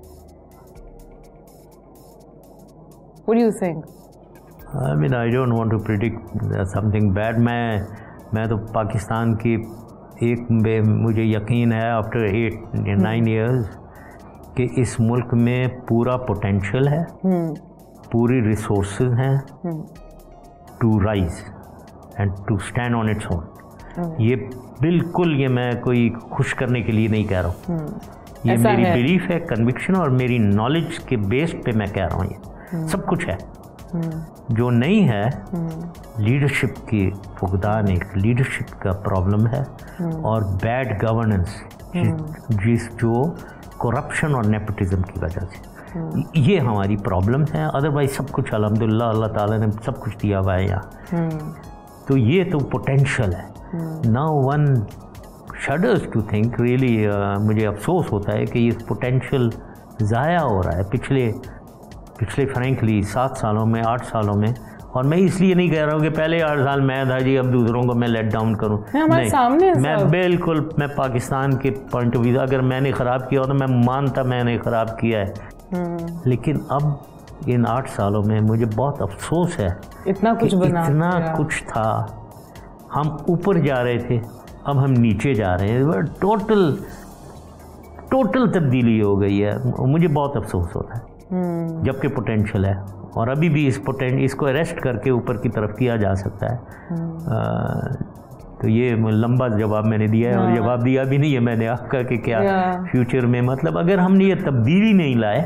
What do you think? I mean I don't want to predict something bad. मैं मैं तो पाकिस्तान की एक मुझे यकीन है आफ्टर एट नाइन ईयर्स कि इस मुल्क में पूरा पोटेंशियल है, पूरी रिसोर्सेज हैं to rise and to stand on its own. ये बिल्कुल, ये मैं कोई खुश करने के लिए नहीं कह रहा हूँ, ये मेरी बिलीफ है, कन्विक्शन और मेरी नॉलेज के बेस पे मैं कह रहा हूँ। ये सब कुछ है। जो नहीं है लीडरशिप की फुकदान, एक लीडरशिप का प्रॉब्लम है और बैड गवर्नेंस, जिस जो करप्शन और नेपोटिज्म की वजह से, ये हमारी प्रॉब्लम है। अदरवाइज सब कुछ अल्हम्दुलिल्लाह अल्लाह ताला ने सब कुछ दिया हुआ है यहाँ। तो ये तो पोटेंशियल है। Now one shudders to think really, मुझे अफसोस होता है कि ये पोटेंशियल ज़ाया हो रहा है पिछले पिछले फ्रेंकली सात सालों में, आठ सालों में। और मैं इसलिए नहीं कह रहा हूँ कि पहले आठ साल मैं था जी, अब दूसरों को मैं लेट डाउन करूँ, नहीं, सामने मैं बिल्कुल, मैं पाकिस्तान के पॉइंट ऑफ व्यू, अगर मैंने ख़राब किया हो तो मैं मानता मैंने ख़राब किया है, लेकिन अब इन आठ सालों में मुझे बहुत अफसोस है, इतना कुछ बना, इतना कुछ था, हम ऊपर जा रहे थे, अब हम नीचे जा रहे हैं। टोटल टोटल तब्दीली हो गई है, मुझे बहुत अफसोस होता है। जबकि पोटेंशियल है और अभी भी इस पोटेंट इसको अरेस्ट करके ऊपर की तरफ किया जा सकता है। आ, तो ये लंबा जवाब मैंने दिया है और जवाब दिया भी नहीं है मैंने आपका कि क्या फ्यूचर में, मतलब अगर हमने ये तब्दीली नहीं लाए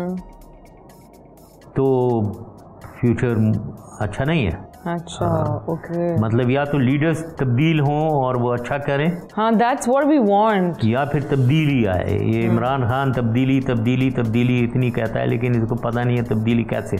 तो फ्यूचर अच्छा नहीं है। अच्छा, ओके। मतलब या तो लीडर्स तब्दील हों और वो अच्छा करें, हाँ, दैट्स व्हाट वी वांट, या फिर तब्दीली आए। ये इमरान खान तब्दीली तब्दीली तब्दीली इतनी कहता है, लेकिन इसको पता नहीं है तब्दीली कैसे।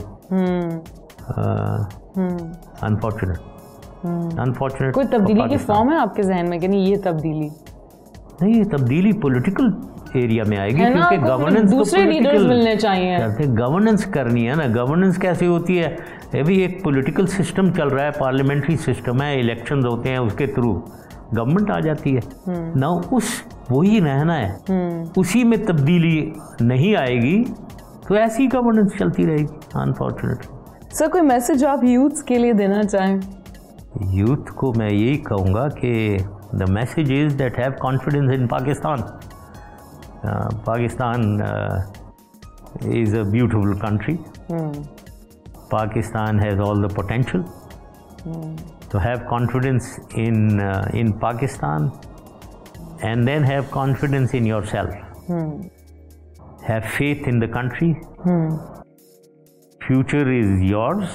अनफॉर्चुनेट अनफॉर्चुनेट कोई तब्दीली की फॉर्म है आपके जहन में कि नहीं ये तब्दीली? नहीं, ये तब्दीली पॉलिटिकल एरिया में आएगी, क्योंकि गवर्नेंस दूसरे लीडर्स मिलने चाहिए। गवर्नेंस करनी है ना। गवर्नेंस कैसे होती है? अभी एक पॉलिटिकल सिस्टम चल रहा है, पार्लियामेंट्री सिस्टम है, इलेक्शंस होते हैं, उसके थ्रू गवर्नमेंट आ जाती है ना। उस वही रहना है, उसी में तब्दीली नहीं आएगी तो ऐसी गवर्नेंस चलती रहेगी, अनफॉर्चुनेटली। सर कोई मैसेज जो आप यूथ्स के लिए देना चाहें? यूथ को मैं यही कहूँगा कि the message is that have confidence in Pakistan. Pakistan is a beautiful country. Pakistan has all the potential. Hmm. So have confidence in uh, in Pakistan, and then have confidence in yourself. Hmm. Have faith in the country. Hmm. Future is yours,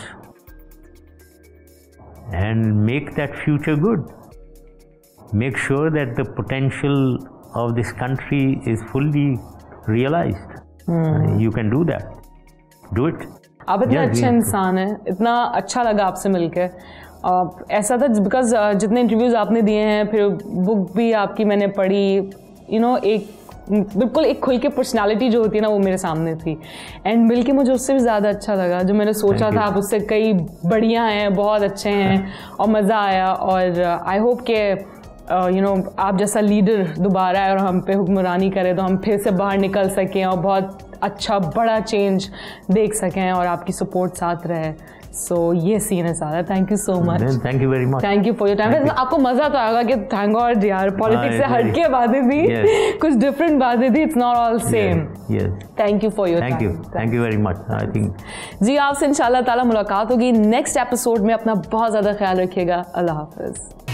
and make that future good. Make sure that the potential of this country is fully realized. Hmm. Uh, you can do that. Do it. आप इतने अच्छे इंसान हैं, इतना अच्छा लगा आपसे मिलकर. ऐसा था बिकॉज जितने इंटरव्यूज़ आपने दिए हैं, फिर बुक भी आपकी मैंने पढ़ी, यू नो एक बिल्कुल एक खुल के पर्सनालिटी जो होती है ना वो मेरे सामने थी. एंड मिल के मुझे उससे भी ज़्यादा अच्छा लगा. जो मैंने सोचा था आप उससे कई बढ़िया हैं, बहुत अच्छे हैं और मज़ा आया. और आई होप के यू नो आप जैसा लीडर दोबारा आए और हम पे हुक्मरानी करे तो हम फिर से बाहर निकल सकें और बहुत अच्छा बड़ा चेंज देख सकें और आपकी सपोर्ट साथ रहे. सो so, ये सीन है सारा. Thank you so much. Thank you very much. Thank you for your time. आपको मज़ा तो आएगा कि थैंक गॉड यार पॉलिटिक्स से हट के बातें थी, कुछ डिफरेंट बातें थी. It's not all same. Thank you for your time. Thank you thank you very much. I think जी आपसे इंशाल्लाह ताला मुलाकात होगी नेक्स्ट एपिसोड में. अपना बहुत ज़्यादा ख्याल रखिएगा. अल्लाह हाफिज़.